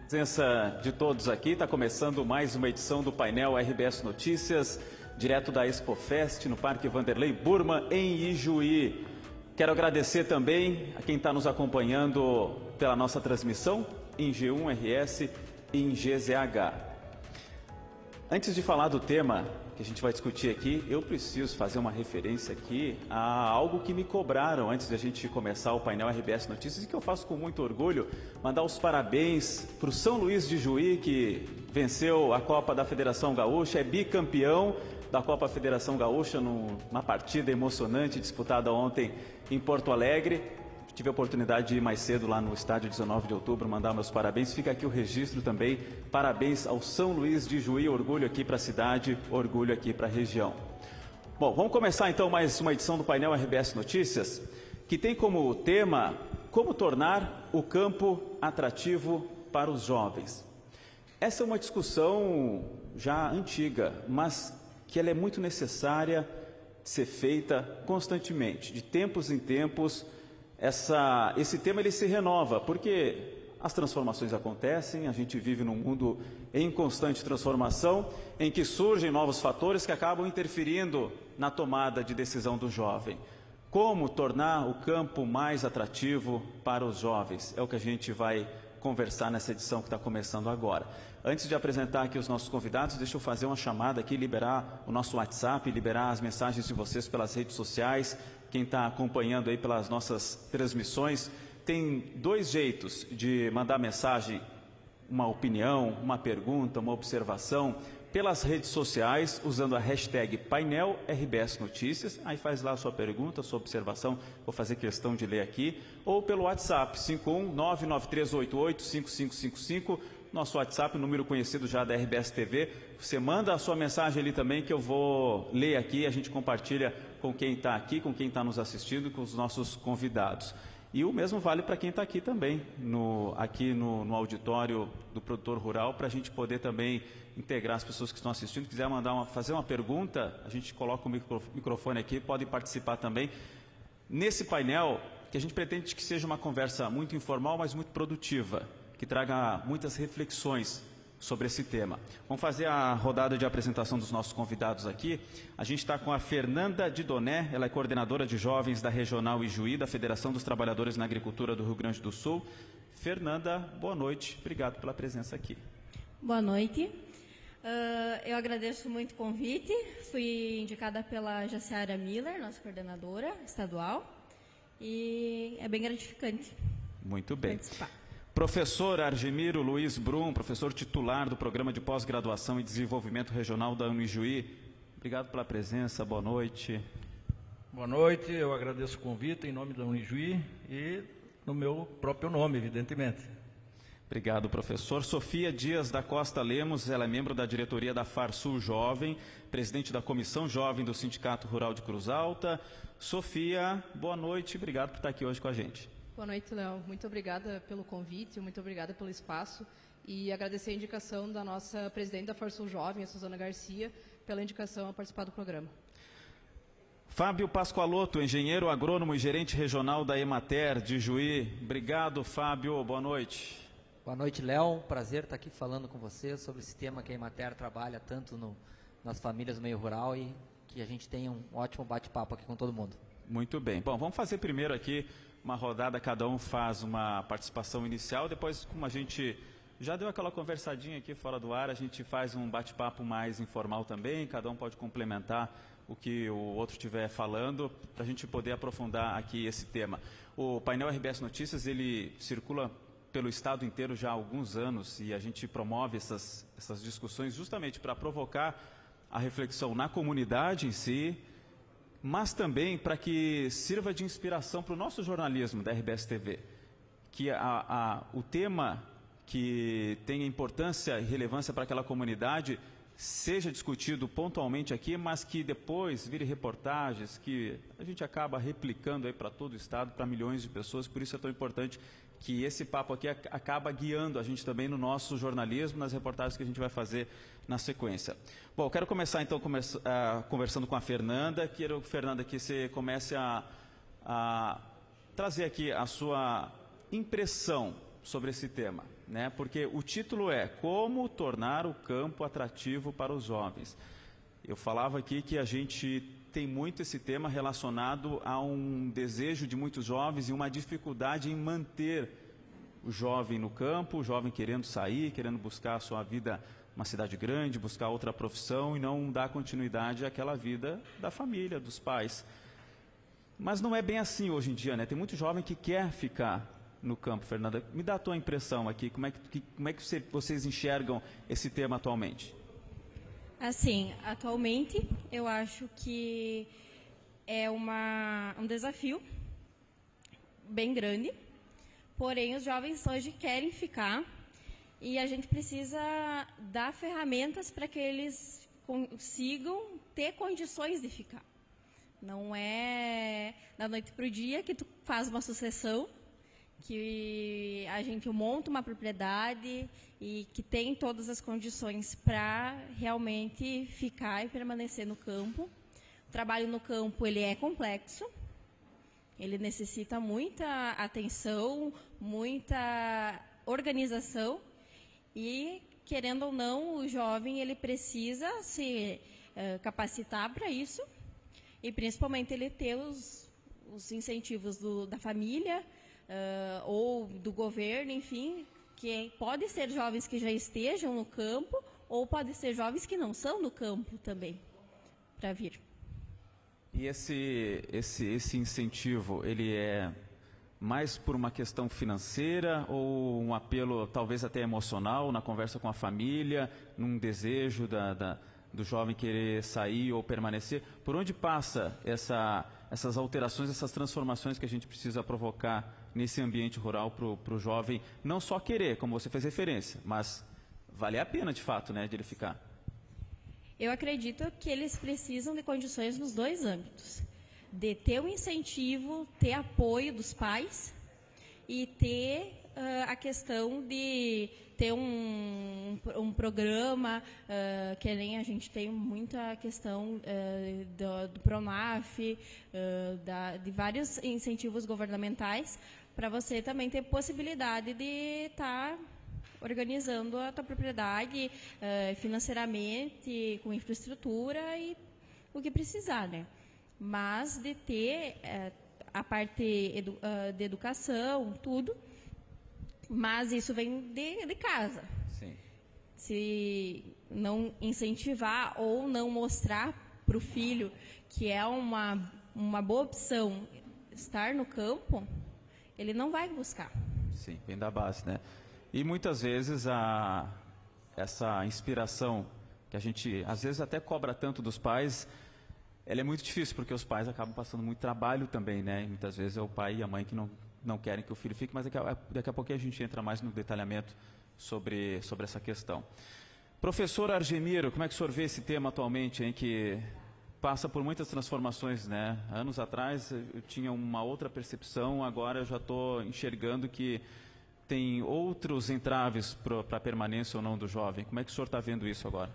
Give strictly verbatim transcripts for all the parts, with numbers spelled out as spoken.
Presença de todos aqui, está começando mais uma edição do painel R B S Notícias, direto da ExpoFest, no Parque Vanderlei Burma, em Ijuí. Quero agradecer também a quem está nos acompanhando pela nossa transmissão em G um R S e em G Z H. Antes de falar do tema que a gente vai discutir aqui, eu preciso fazer uma referência aqui a algo que me cobraram antes de a gente começar o painel R B S Notícias e que eu faço com muito orgulho, mandar os parabéns para o São Luís de Juí, que venceu a Copa da Federação Gaúcha, é bicampeão da Copa Federação Gaúcha numa partida emocionante disputada ontem em Porto Alegre. Tive a oportunidade de ir mais cedo lá no estádio dezenove de outubro, mandar meus parabéns. Fica aqui o registro também. Parabéns ao São Luís de Juí. Orgulho aqui para a cidade, orgulho aqui para a região. Bom, vamos começar então mais uma edição do painel R B S Notícias, que tem como tema como tornar o campo atrativo para os jovens. Essa é uma discussão já antiga, mas que ela é muito necessária de ser feita constantemente, de tempos em tempos. Essa, esse tema ele se renova, porque as transformações acontecem, a gente vive num mundo em constante transformação, em que surgem novos fatores que acabam interferindo na tomada de decisão do jovem. Como tornar o campo mais atrativo para os jovens? É o que a gente vai conversar nessa edição que está começando agora. Antes de apresentar aqui os nossos convidados, deixa eu fazer uma chamada aqui, liberar o nosso WhatsApp, liberar as mensagens de vocês pelas redes sociais. Quem está acompanhando aí pelas nossas transmissões, tem dois jeitos de mandar mensagem, uma opinião, uma pergunta, uma observação, pelas redes sociais, usando a hashtag painel R B S Notícias, aí faz lá a sua pergunta, a sua observação, vou fazer questão de ler aqui, ou pelo WhatsApp, cinco um nove nove três oito oito cinco cinco cinco cinco, nosso WhatsApp, número conhecido já da R B S T V, você manda a sua mensagem ali também que eu vou ler aqui, a gente compartilha com quem está aqui, com quem está nos assistindo, com os nossos convidados. E o mesmo vale para quem está aqui também, no, aqui no, no auditório do Produtor Rural, para a gente poder também integrar as pessoas que estão assistindo. Se quiser mandar uma, fazer uma pergunta, a gente coloca o micro, microfone aqui, podem participar também. Nesse painel, que a gente pretende que seja uma conversa muito informal, mas muito produtiva, que traga muitas reflexões sobre esse tema. Vamos fazer a rodada de apresentação dos nossos convidados aqui. A gente está com a Fernanda Didoné, ela é coordenadora de jovens da Regional Ijuí, da Federação dos Trabalhadores na Agricultura do Rio Grande do Sul. Fernanda, boa noite, obrigado pela presença aqui. Boa noite, uh, eu agradeço muito o convite, fui indicada pela Jaciara Miller, nossa coordenadora estadual, e é bem gratificante. Muito bem. Participar. Professor Argemiro Luiz Brum, professor titular do Programa de Pós-Graduação e Desenvolvimento Regional da Unijuí. Obrigado pela presença, boa noite. Boa noite, eu agradeço o convite em nome da Unijuí e no meu próprio nome, evidentemente. Obrigado, professor. Sofia Dias da Costa Lemos, ela é membro da diretoria da Farsul Jovem, presidente da Comissão Jovem do Sindicato Rural de Cruz Alta. Sofia, boa noite, obrigado por estar aqui hoje com a gente. Boa noite, Léo. Muito obrigada pelo convite, muito obrigada pelo espaço e agradecer a indicação da nossa presidente da Farsul Jovem, a Suzana Garcia, pela indicação a participar do programa. Fábio Pascoaloto, engenheiro agrônomo e gerente regional da Emater de Juí. Obrigado, Fábio. Boa noite. Boa noite, Léo. Prazer estar aqui falando com você sobre esse tema que a Emater trabalha tanto no, nas famílias do meio rural e que a gente tenha um ótimo bate-papo aqui com todo mundo. Muito bem. Bom, vamos fazer primeiro aqui uma rodada, cada um faz uma participação inicial, depois, como a gente já deu aquela conversadinha aqui fora do ar, a gente faz um bate-papo mais informal também, cada um pode complementar o que o outro estiver falando, para a gente poder aprofundar aqui esse tema. O painel R B S Notícias, ele circula pelo estado inteiro já há alguns anos e a gente promove essas, essas discussões justamente para provocar a reflexão na comunidade em si, mas também para que sirva de inspiração para o nosso jornalismo da R B S T V, que a, a, o tema que tenha importância e relevância para aquela comunidade seja discutido pontualmente aqui, mas que depois vire reportagens, que a gente acaba replicando aí para todo o estado, para milhões de pessoas, por isso é tão importante que esse papo aqui acaba guiando a gente também no nosso jornalismo, nas reportagens que a gente vai fazer na sequência. Bom, eu quero começar então conversa, uh, conversando com a Fernanda. Quero, Fernanda, que você comece a, a trazer aqui a sua impressão sobre esse tema, né? Porque o título é Como tornar o campo atrativo para os jovens. Eu falava aqui que a gente tem muito esse tema relacionado a um desejo de muitos jovens e uma dificuldade em manter o jovem no campo, o jovem querendo sair, querendo buscar a sua vida uma cidade grande, buscar outra profissão e não dar continuidade àquela vida da família, dos pais. Mas não é bem assim hoje em dia, né? Tem muito jovem que quer ficar no campo, Fernanda. Me dá a tua impressão aqui, como é que, como é que você, vocês enxergam esse tema atualmente? Assim, atualmente eu acho que é uma, um desafio bem grande, porém os jovens hoje querem ficar e a gente precisa dar ferramentas para que eles consigam ter condições de ficar. Não é da noite para o dia que tu faz uma sucessão, que a gente monta uma propriedade e que tem todas as condições para realmente ficar e permanecer no campo. O trabalho no campo ele é complexo, ele necessita muita atenção, muita organização e, querendo ou não, o jovem ele precisa se uh, capacitar para isso e principalmente ele ter os, os incentivos do, da família uh, ou do governo, enfim, que pode ser jovens que já estejam no campo ou pode ser jovens que não são no campo também, para vir. E esse, esse, esse incentivo, ele é mais por uma questão financeira ou um apelo talvez até emocional na conversa com a família, num desejo da, da, do jovem querer sair ou permanecer? Por onde passa essa, essas alterações, essas transformações que a gente precisa provocar nesse ambiente rural para o jovem não só querer, como você fez referência, mas valer a pena de fato, né, de ele ficar? Eu acredito que eles precisam de condições nos dois âmbitos. De ter um incentivo, ter apoio dos pais e ter uh, a questão de ter um, um programa, uh, que nem a gente tem muita questão uh, do, do Pronaf, uh, da, de vários incentivos governamentais, para você também ter possibilidade de estar tá organizando a tua propriedade uh, financeiramente, com infraestrutura e o que precisar, né? Mas de ter uh, a parte edu uh, de educação, tudo, mas isso vem de, de casa. Sim. Se não incentivar ou não mostrar para o filho que é uma, uma boa opção estar no campo, ele não vai buscar. Sim, vem da base, né? E muitas vezes a, essa inspiração que a gente às vezes até cobra tanto dos pais, ela é muito difícil porque os pais acabam passando muito trabalho também, né? E muitas vezes é o pai e a mãe que não, não querem que o filho fique, mas daqui a, daqui a pouquinho a gente entra mais no detalhamento sobre, sobre essa questão. Professor Argemiro, como é que o senhor vê esse tema atualmente, hein, que passa por muitas transformações, né? Anos atrás eu tinha uma outra percepção, agora eu já estou enxergando que tem outros entraves para a permanência ou não do jovem. Como é que o senhor está vendo isso agora?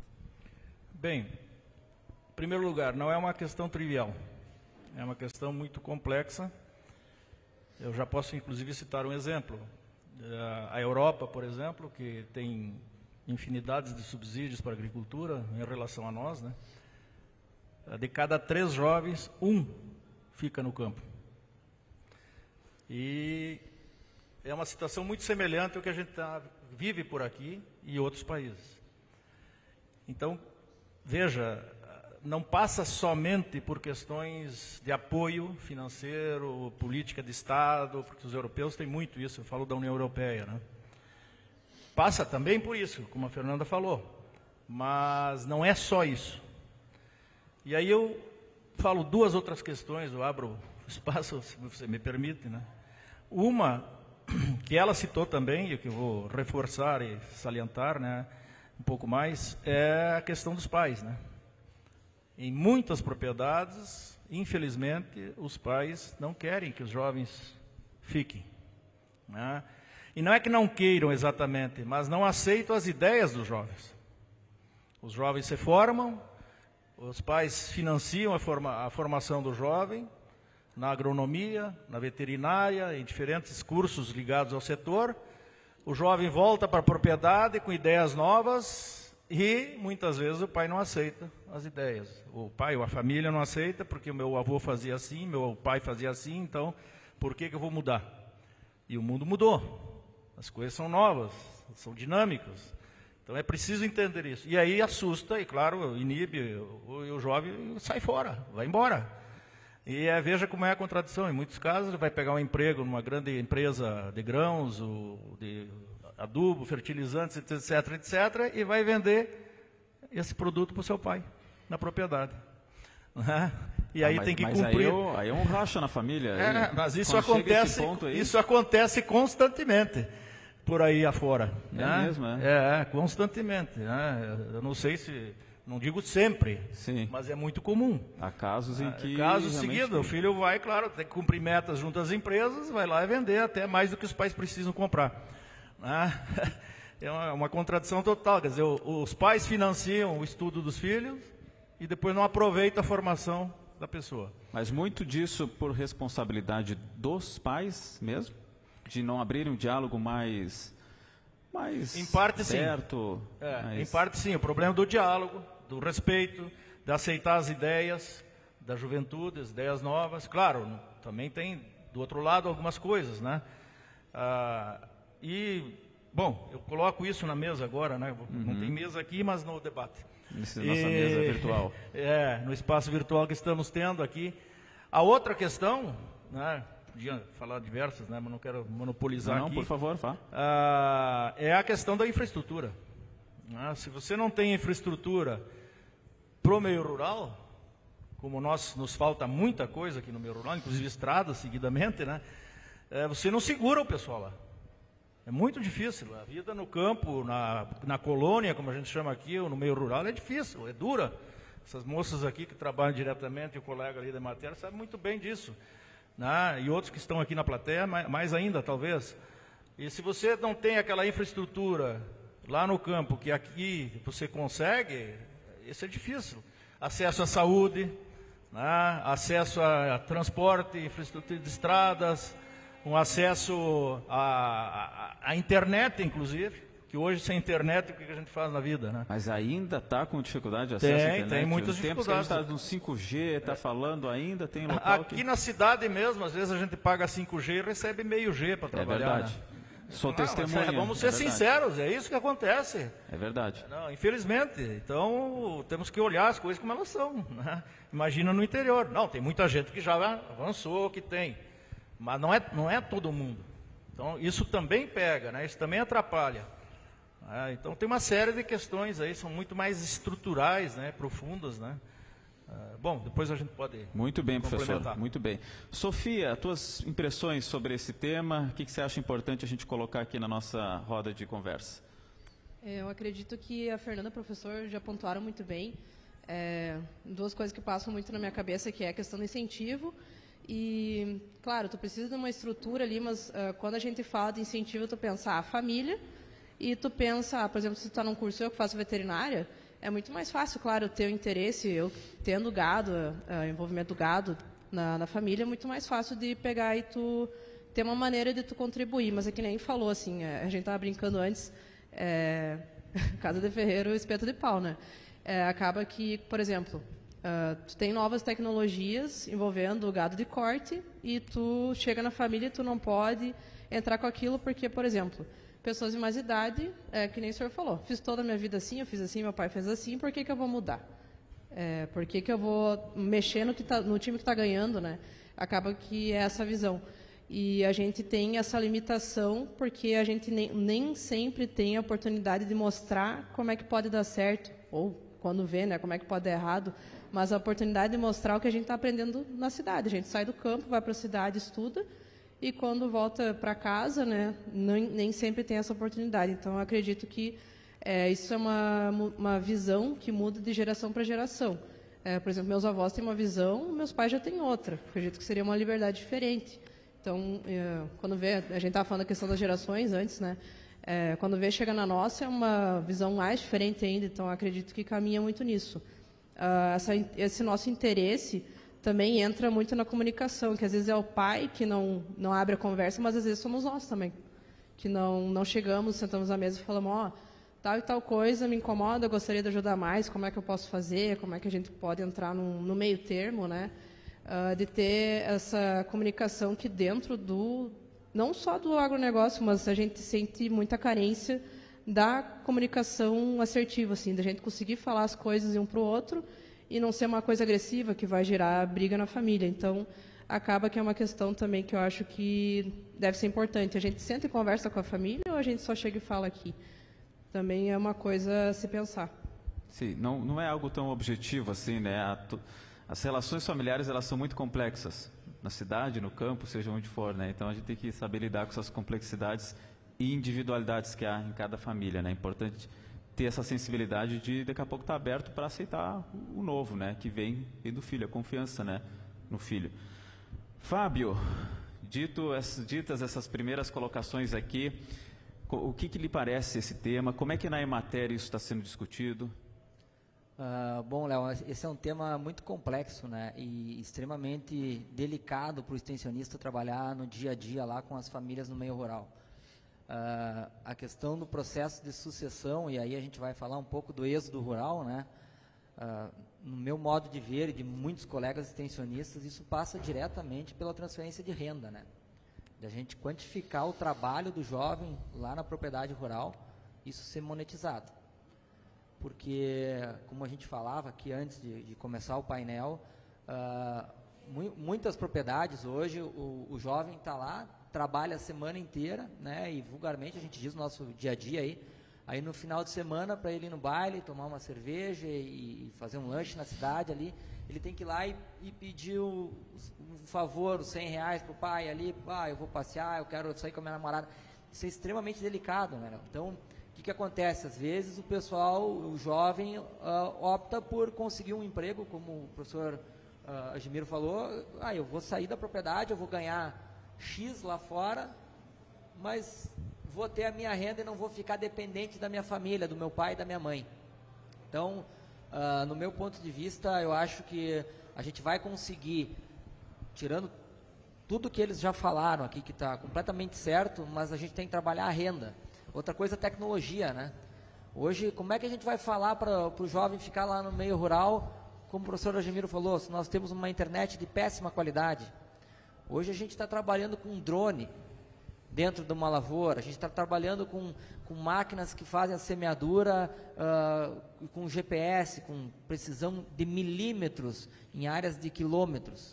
Bem, em primeiro lugar, não é uma questão trivial. É uma questão muito complexa. Eu já posso, inclusive, citar um exemplo. A Europa, por exemplo, que tem infinidades de subsídios para a agricultura em relação a nós, né? De cada três jovens, um fica no campo. E é uma situação muito semelhante ao que a gente tá, vive por aqui e outros países. Então, veja, não passa somente por questões de apoio financeiro, política de Estado, porque os europeus têm muito isso, eu falo da União Europeia, né? Passa também por isso, como a Fernanda falou, mas não é só isso. E aí eu falo duas outras questões, eu abro espaço, se você me permite, né? Uma, que ela citou também, e que eu vou reforçar e salientar, né, um pouco mais, é a questão dos pais, né? Em muitas propriedades, infelizmente, os pais não querem que os jovens fiquem, né? E não é que não queiram exatamente, mas não aceitam as ideias dos jovens. Os jovens se formam, os pais financiam a, forma, a formação do jovem, na agronomia, na veterinária, em diferentes cursos ligados ao setor. O jovem volta para a propriedade com ideias novas e muitas vezes o pai não aceita as ideias. O pai ou a família não aceita porque o meu avô fazia assim, meu pai fazia assim, então por que que eu vou mudar? E o mundo mudou. As coisas são novas, são dinâmicas. Então é preciso entender isso. E aí assusta e, claro, inibe, o, o jovem sai fora, vai embora. E é, veja como é a contradição. Em muitos casos, ele vai pegar um emprego numa grande empresa de grãos, de adubo, fertilizantes, etc, etcétera, e vai vender esse produto para o seu pai, na propriedade. Né? E aí ah, mas, tem que mas cumprir. Aí, eu, aí é um racha na família. É, aí, mas isso acontece, aí... isso acontece constantemente por aí afora. É né? mesmo, é? É, constantemente. Né? Eu não sei se, não digo sempre, Sim. mas é muito comum. Há casos em que... Casos seguidos, o filho vai, claro, tem que cumprir metas junto às empresas, vai lá e vender até mais do que os pais precisam comprar. Né? É uma, uma contradição total, quer dizer, os pais financiam o estudo dos filhos e depois não aproveitam a formação da pessoa. Mas muito disso por responsabilidade dos pais mesmo? De não abrirem um diálogo mais, mais em parte, certo? Sim. É, mais... Em parte sim, o problema do diálogo, do respeito, de aceitar as ideias da juventude, as ideias novas. Claro, também tem do outro lado algumas coisas, né? Ah, e, bom, eu coloco isso na mesa agora, né? Uhum. Não tem mesa aqui, mas no debate. Nessa nossa mesa virtual. É, no espaço virtual que estamos tendo aqui. A outra questão, né? Podia falar diversas, né? Mas não quero monopolizar não, aqui. Não, por favor, vá. Ah, é a questão da infraestrutura. Ah, se você não tem infraestrutura para o meio rural, como nós, nos falta muita coisa aqui no meio rural, inclusive estradas seguidamente, né? É, você não segura o pessoal lá. É muito difícil. A vida no campo, na, na colônia, como a gente chama aqui, ou no meio rural, é difícil, é dura. Essas moças aqui que trabalham diretamente, o colega ali da matéria, sabe muito bem disso. Né? E outros que estão aqui na plateia, mais, mais ainda, talvez. E se você não tem aquela infraestrutura lá no campo, que aqui você consegue, isso é difícil. Acesso à saúde, né? Acesso a, a transporte, infraestrutura de estradas, um acesso à, à, à internet, inclusive, que hoje sem internet, o que a gente faz na vida, né? Mas ainda está com dificuldade de acesso tem, à internet? Tem, muitas Os dificuldades. Tempos que a gente está no cinco G, está é. falando ainda, tem local Aqui que... na cidade mesmo, às vezes a gente paga cinco G e recebe meio G para trabalhar. É verdade. Né? Sou Não, testemunha. É, vamos ser é sinceros, é isso que acontece. É verdade. Não, infelizmente. Então, temos que olhar as coisas como elas são. Né? Imagina no interior. Não, tem muita gente que já avançou, que tem. Mas não é, não é todo mundo. Então, isso também pega, né? Isso também atrapalha. Ah, então, tem uma série de questões aí, são muito mais estruturais, né? Profundas, né? Ah, bom, depois a gente pode Muito bem, professor, muito bem. Sofia, tuas impressões sobre esse tema, o que, que você acha importante a gente colocar aqui na nossa roda de conversa? Eu acredito que a Fernanda e o professor já pontuaram muito bem. É, duas coisas que passam muito na minha cabeça, que é a questão do incentivo. E, claro, tu precisa de uma estrutura ali, mas uh, quando a gente fala de incentivo, tu pensa a família e tu pensa, ah, por exemplo, se tu está num curso, eu que faço veterinária, é muito mais fácil, claro, ter o interesse, eu tendo gado, uh, envolvimento do gado na, na família, é muito mais fácil de pegar e tu ter uma maneira de tu contribuir. Mas é que nem falou, assim, a gente estava brincando antes, é, casa de ferreiro, espeto de pau, né? É, acaba que, por exemplo, uh, tu tem novas tecnologias envolvendo o gado de corte e tu chega na família e tu não pode entrar com aquilo porque, por exemplo, pessoas de mais idade, é, que nem o senhor falou, fiz toda a minha vida assim, eu fiz assim, meu pai fez assim, por que, que eu vou mudar? É, por que, que eu vou mexer no, que tá, no time que está ganhando, né? Acaba que é essa visão. E a gente tem essa limitação porque a gente nem, nem sempre tem a oportunidade de mostrar como é que pode dar certo, ou quando vê, né, como é que pode dar errado, mas a oportunidade de mostrar o que a gente está aprendendo na cidade. A gente sai do campo, vai para a cidade, estuda, e quando volta para casa, né, nem, nem sempre tem essa oportunidade. Então, eu acredito que é, isso é uma, uma visão que muda de geração para geração. É, por exemplo, meus avós têm uma visão, meus pais já têm outra. Acredito que seria uma liberdade diferente. Então, é, quando vê, a gente estava falando da questão das gerações antes, né? É, quando vê, chega na nossa, é uma visão mais diferente ainda. Então, acredito que caminha muito nisso. Uh, essa, esse nosso interesse também entra muito na comunicação, que às vezes é o pai que não, não abre a conversa, mas às vezes somos nós também, que não, não chegamos, sentamos à mesa e falamos, ó, oh, tal e tal coisa me incomoda, eu gostaria de ajudar mais, como é que eu posso fazer, como é que a gente pode entrar no, no meio termo, né? Uh, de ter essa comunicação que dentro do, não só do agronegócio, mas a gente sente muita carência da comunicação assertiva, assim, da gente conseguir falar as coisas de um para o outro e não ser uma coisa agressiva que vai gerar briga na família. Então, acaba que é uma questão também que eu acho que deve ser importante. A gente senta e conversa com a família ou a gente só chega e fala aqui? Também é uma coisa a se pensar. Sim, não, não é algo tão objetivo assim, né? A, as relações familiares, elas são muito complexas, na cidade, no campo, seja onde for, né? Então, a gente tem que saber lidar com essas complexidades e individualidades que há em cada família, né? É importante ter essa sensibilidade de, daqui a pouco, estar aberto para aceitar o novo, né? Que vem, vem do filho, a confiança, né? No filho. Fábio, dito, ditas essas primeiras colocações aqui, o que, que lhe parece esse tema? Como é que na Emater isso está sendo discutido? Uh, bom, Léo, esse é um tema muito complexo, né? E extremamente delicado para o extensionista trabalhar no dia a dia lá com as famílias no meio rural. Uh, a questão do processo de sucessão, e aí a gente vai falar um pouco do êxodo rural, né? Uh, no meu modo de ver e de muitos colegas extensionistas, isso passa diretamente pela transferência de renda, né? De a gente quantificar o trabalho do jovem lá na propriedade rural, isso ser monetizado. Porque, como a gente falava aqui antes de, de começar o painel, uh, mu muitas propriedades hoje, o, o jovem está lá, trabalha a semana inteira, né, e vulgarmente a gente diz no nosso dia a dia aí, aí no final de semana, para ele ir no baile, tomar uma cerveja e, e fazer um lanche na cidade ali, ele tem que ir lá e, e pedir o, um favor, os cem reais para o pai ali, ah, eu vou passear, eu quero sair com a minha namorada. Isso é extremamente delicado, né? Então, o que, que acontece? Às vezes o pessoal, o jovem, uh, opta por conseguir um emprego, como o professor uh, Admiro falou, ah, eu vou sair da propriedade, eu vou ganhar X lá fora, mas vou ter a minha renda e não vou ficar dependente da minha família, do meu pai e da minha mãe. Então, uh, no meu ponto de vista, eu acho que a gente vai conseguir, tirando tudo que eles já falaram aqui, que está completamente certo, mas a gente tem que trabalhar a renda. Outra coisa é a tecnologia, né? Hoje, como é que a gente vai falar para o jovem ficar lá no meio rural, como o professor Admiro falou, se nós temos uma internet de péssima qualidade? Hoje a gente está trabalhando com drone dentro de uma lavoura, a gente está trabalhando com, com máquinas que fazem a semeadura uh, com G P S, com precisão de milímetros em áreas de quilômetros.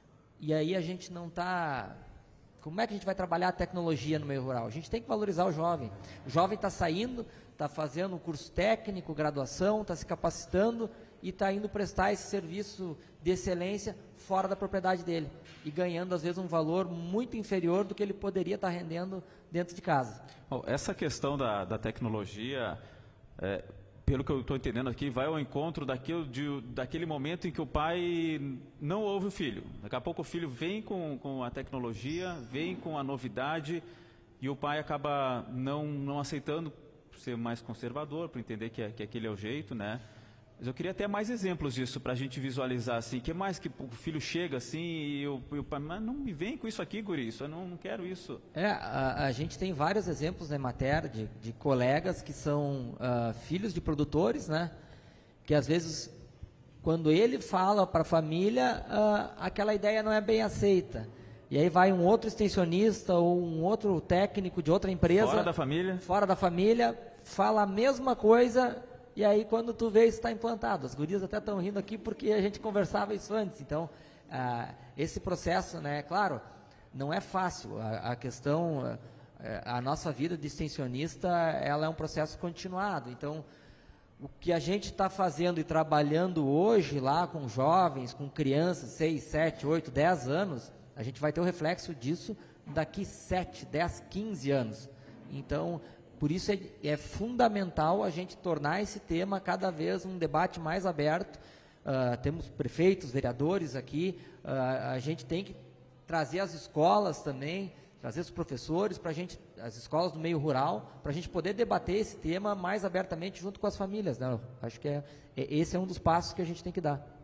E aí a gente não está... Como é que a gente vai trabalhar a tecnologia no meio rural? A gente tem que valorizar o jovem. O jovem está saindo, está fazendo um curso técnico, graduação, está se capacitando e está indo prestar esse serviço de excelência fora da propriedade dele e ganhando, às vezes, um valor muito inferior do que ele poderia estar rendendo dentro de casa. Bom, essa questão da, da tecnologia, é, pelo que eu estou entendendo aqui, vai ao encontro daquilo, de, daquele momento em que o pai não ouve o filho. Daqui a pouco o filho vem com, com a tecnologia, vem com a novidade e o pai acaba não, não aceitando, por ser mais conservador, por entender que, é, que aquele é o jeito, né? Mas eu queria até mais exemplos disso para a gente visualizar assim. O que mais que o filho chega assim e o, e o pai, mas não me vem com isso aqui, guri, isso, eu não, não quero isso. É, a, a gente tem vários exemplos na Emater de, de colegas que são uh, filhos de produtores, né? Que às vezes, quando ele fala para a família, uh, aquela ideia não é bem aceita. E aí vai um outro extensionista ou um outro técnico de outra empresa. Fora da família. Fora da família, fala a mesma coisa. E aí, quando tu vê, isso está implantado. As gurias até estão rindo aqui porque a gente conversava isso antes. Então, ah, esse processo, né, claro, não é fácil. A, a questão, a, a nossa vida de extensionista, ela é um processo continuado. Então, o que a gente está fazendo e trabalhando hoje lá com jovens, com crianças, seis, sete, oito, dez anos, a gente vai ter o reflexo disso daqui sete, dez, quinze anos. Então, por isso é, é fundamental a gente tornar esse tema cada vez um debate mais aberto. Uh, temos prefeitos, vereadores aqui, uh, a gente tem que trazer as escolas também, trazer os professores, para a gente, as escolas do meio rural, para a gente poder debater esse tema mais abertamente junto com as famílias, né? Acho que é, é, esse é um dos passos que a gente tem que dar.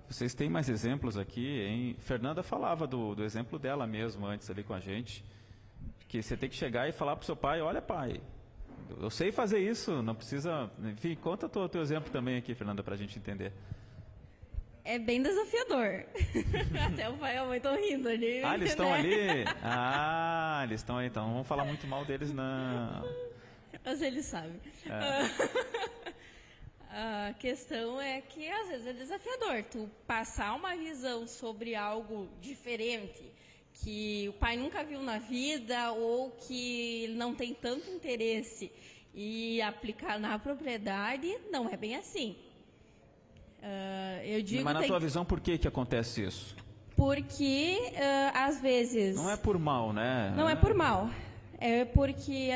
Vocês têm mais exemplos aqui, hein? Fernanda falava do, do exemplo dela mesmo antes ali com a gente, que você tem que chegar e falar para o seu pai, olha pai, eu sei fazer isso, não precisa... Enfim, conta o teu exemplo também aqui, Fernanda, para a gente entender. É bem desafiador. Até o pai e a mãe estão rindo ali. Ah, eles estão né? ali? Ah, eles estão aí, então não vamos falar muito mal deles, não. Mas eles sabem. É. A questão é que às vezes é desafiador. Tu passar uma visão sobre algo diferente, que o pai nunca viu na vida ou que não tem tanto interesse, e aplicar na propriedade, não é bem assim. Uh, eu digo Mas na tem tua que... visão, por que que acontece isso? Porque, uh, às vezes... Não é por mal, né? Não é por mal. É porque,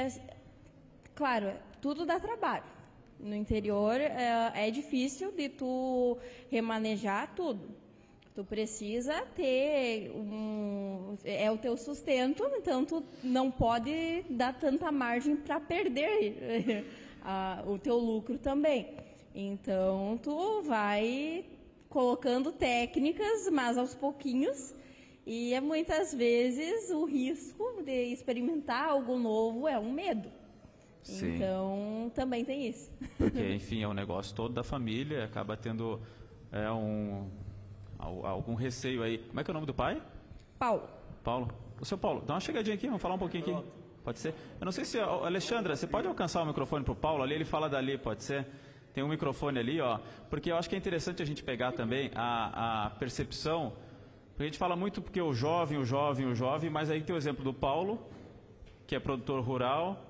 claro, tudo dá trabalho. No interior é, é difícil de tu remanejar tudo. Tu precisa ter um... É o teu sustento, então tu não pode dar tanta margem para perder a, o teu lucro também. Então, tu vai colocando técnicas, mas aos pouquinhos, e é muitas vezes o risco de experimentar algo novo é um medo. Sim. Então, também tem isso. Porque, enfim, é um negócio todo da família, acaba tendo é, um, algum receio aí. Como é que é o nome do pai? Paulo. Paulo. O seu Paulo, dá uma chegadinha aqui, vamos falar um pouquinho aqui. Pode ser? Eu não sei se... Alexandra, você pode alcançar o microfone para o Paulo ali? Ele fala dali, pode ser? Tem um microfone ali, ó, porque eu acho que é interessante a gente pegar também a, a percepção, porque a gente fala muito porque o jovem, o jovem, o jovem, mas aí tem o exemplo do Paulo, que é produtor rural,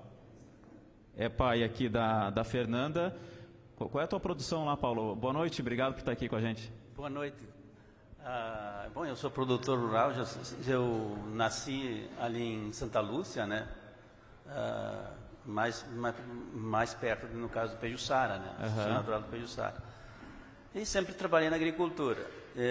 é pai aqui da, da Fernanda. Qual, qual é a tua produção lá, Paulo? Boa noite, obrigado por estar aqui com a gente. Boa noite. Ah, bom, eu sou produtor rural, já, eu nasci ali em Santa Lúcia, né? Ah, Mais, mais, mais perto, no caso do Pejuçara, né? Uhum. Sou natural do Pejuçara. E sempre trabalhei na agricultura.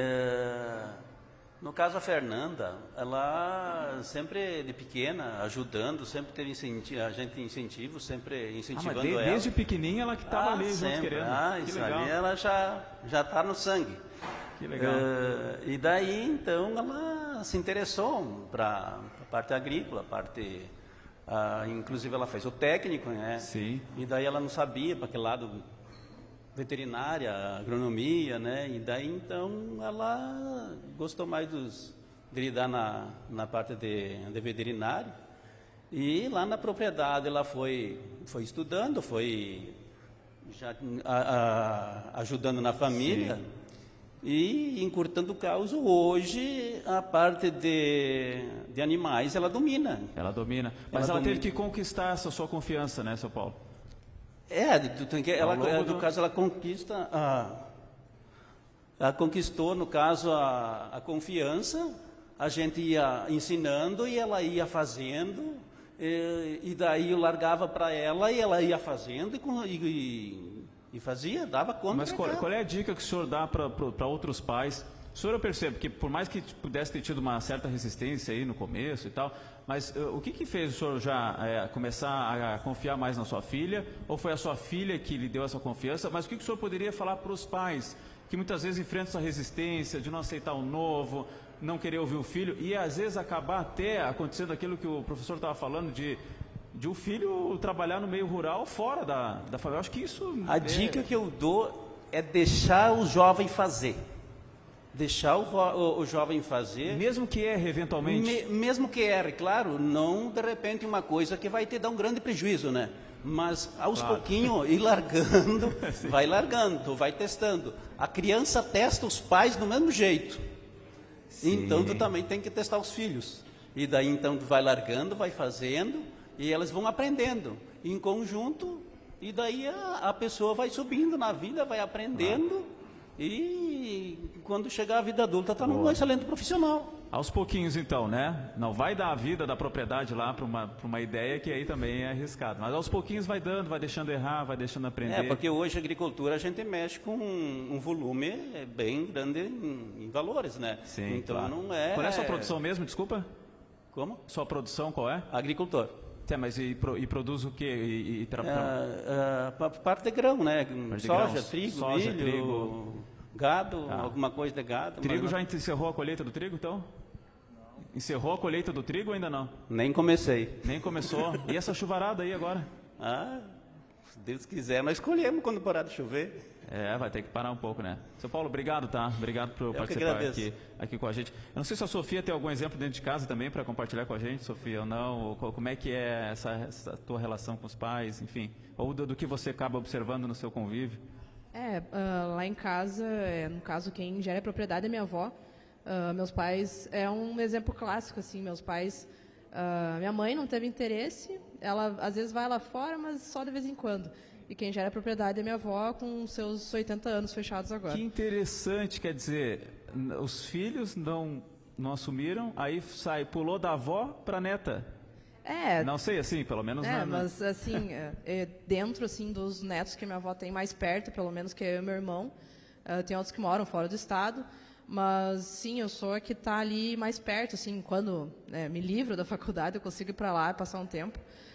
É, no caso, a Fernanda, ela sempre de pequena, ajudando, sempre teve incentivo, a gente incentivo, sempre incentivando ah, mas de, ela. Desde pequenininha ela que estava ah, ali sempre. junto querendo. Ah, que isso legal. ali ela já já está no sangue. Que legal. É, e daí, então, ela se interessou para a parte agrícola, a parte... Ah, inclusive ela fez o técnico, né? Sim. E daí ela não sabia para que lado, veterinária, agronomia, né? E daí então ela gostou mais dos, de lidar na, na parte de, de veterinário. E lá na propriedade ela foi, foi estudando, foi já, a, a, ajudando na família. Sim. E encurtando o caos, hoje a parte de, de animais ela domina. Ela domina. Mas ela, ela domina. Teve que conquistar essa sua confiança, né, seu Paulo? É, tu tem que, ela, no do... caso ela conquista, a, ela conquistou no caso a, a confiança, a gente ia ensinando e ela ia fazendo, e, e daí eu largava para ela e ela ia fazendo e, e E fazia, dava conta. Mas qual, qual é a dica que o senhor dá para outros pais? O senhor, eu percebo que por mais que pudesse ter tido uma certa resistência aí no começo e tal, mas uh, o que que fez o senhor já é, começar a, a confiar mais na sua filha? Ou foi a sua filha que lhe deu essa confiança? Mas o que que o senhor poderia falar para os pais que muitas vezes enfrentam essa resistência de não aceitar o novo, não querer ouvir o filho e às vezes acabar até acontecendo aquilo que o professor estava falando de... de o filho trabalhar no meio rural fora da, da família. Eu acho que isso... A é... dica que eu dou é deixar o jovem fazer. Deixar o, o, o jovem fazer... Mesmo que erre eventualmente? Me, mesmo que erre, claro. Não, de repente, uma coisa que vai te dar um grande prejuízo, né? Mas, aos claro. pouquinhos, ir largando, vai largando, tu vai testando. A criança testa os pais do mesmo jeito. Sim. Então, tu também tem que testar os filhos. E daí, então, tu vai largando, vai fazendo... E elas vão aprendendo em conjunto, e daí a, a pessoa vai subindo na vida, vai aprendendo, ah. e quando chegar a vida adulta está num excelente profissional. Aos pouquinhos então, né? Não vai dar a vida da propriedade lá para uma, para uma ideia que aí também é arriscado. Mas aos pouquinhos vai dando, vai deixando errar, vai deixando aprender. É, porque hoje a agricultura a gente mexe com um, um volume bem grande em, em valores, né? Sim, então claro. não é... Qual é a sua produção mesmo, desculpa? Como? Sua produção qual é? Agricultor. É, mas e, e produz o quê? E, e tra... uh, uh, parte de grão, né? Parte Soja, grãos. trigo, Soja, milho, trigo. Gado, Tá. alguma coisa de gado. Trigo mas já encerrou a colheita do trigo, então? Encerrou a colheita do trigo ou ainda não? nem comecei. Nem começou. E essa chuvarada aí agora? Ah, se Deus quiser, nós escolhemos quando parar de chover. É, vai ter que parar um pouco, né? Seu Paulo, obrigado, tá? Obrigado por que participar agradeço. aqui, aqui com a gente. Eu não sei se a Sofia tem algum exemplo dentro de casa também para compartilhar com a gente, Sofia, ou não. Ou co- como é que é essa, essa tua relação com os pais, enfim. Ou do, do que você acaba observando no seu convívio. É, ah, lá em casa, é, no caso, quem gera a propriedade é minha avó. Ah, meus pais, é um exemplo clássico, assim, meus pais... ah, minha mãe não teve interesse, ela às vezes vai lá fora, mas só de vez em quando. E quem gera a propriedade é minha avó, com seus oitenta anos fechados agora. Que interessante, quer dizer, n- os filhos não, não assumiram, aí sai, pulou da avó para a neta. É, Não sei, assim, pelo menos É, na, na- mas assim, é, é, dentro assim dos netos que minha avó tem mais perto, pelo menos que eu e meu irmão, é, tem outros que moram fora do estado, mas sim, eu sou a que está ali mais perto, assim, quando né, me livro da faculdade eu consigo ir para lá e passar um tempo,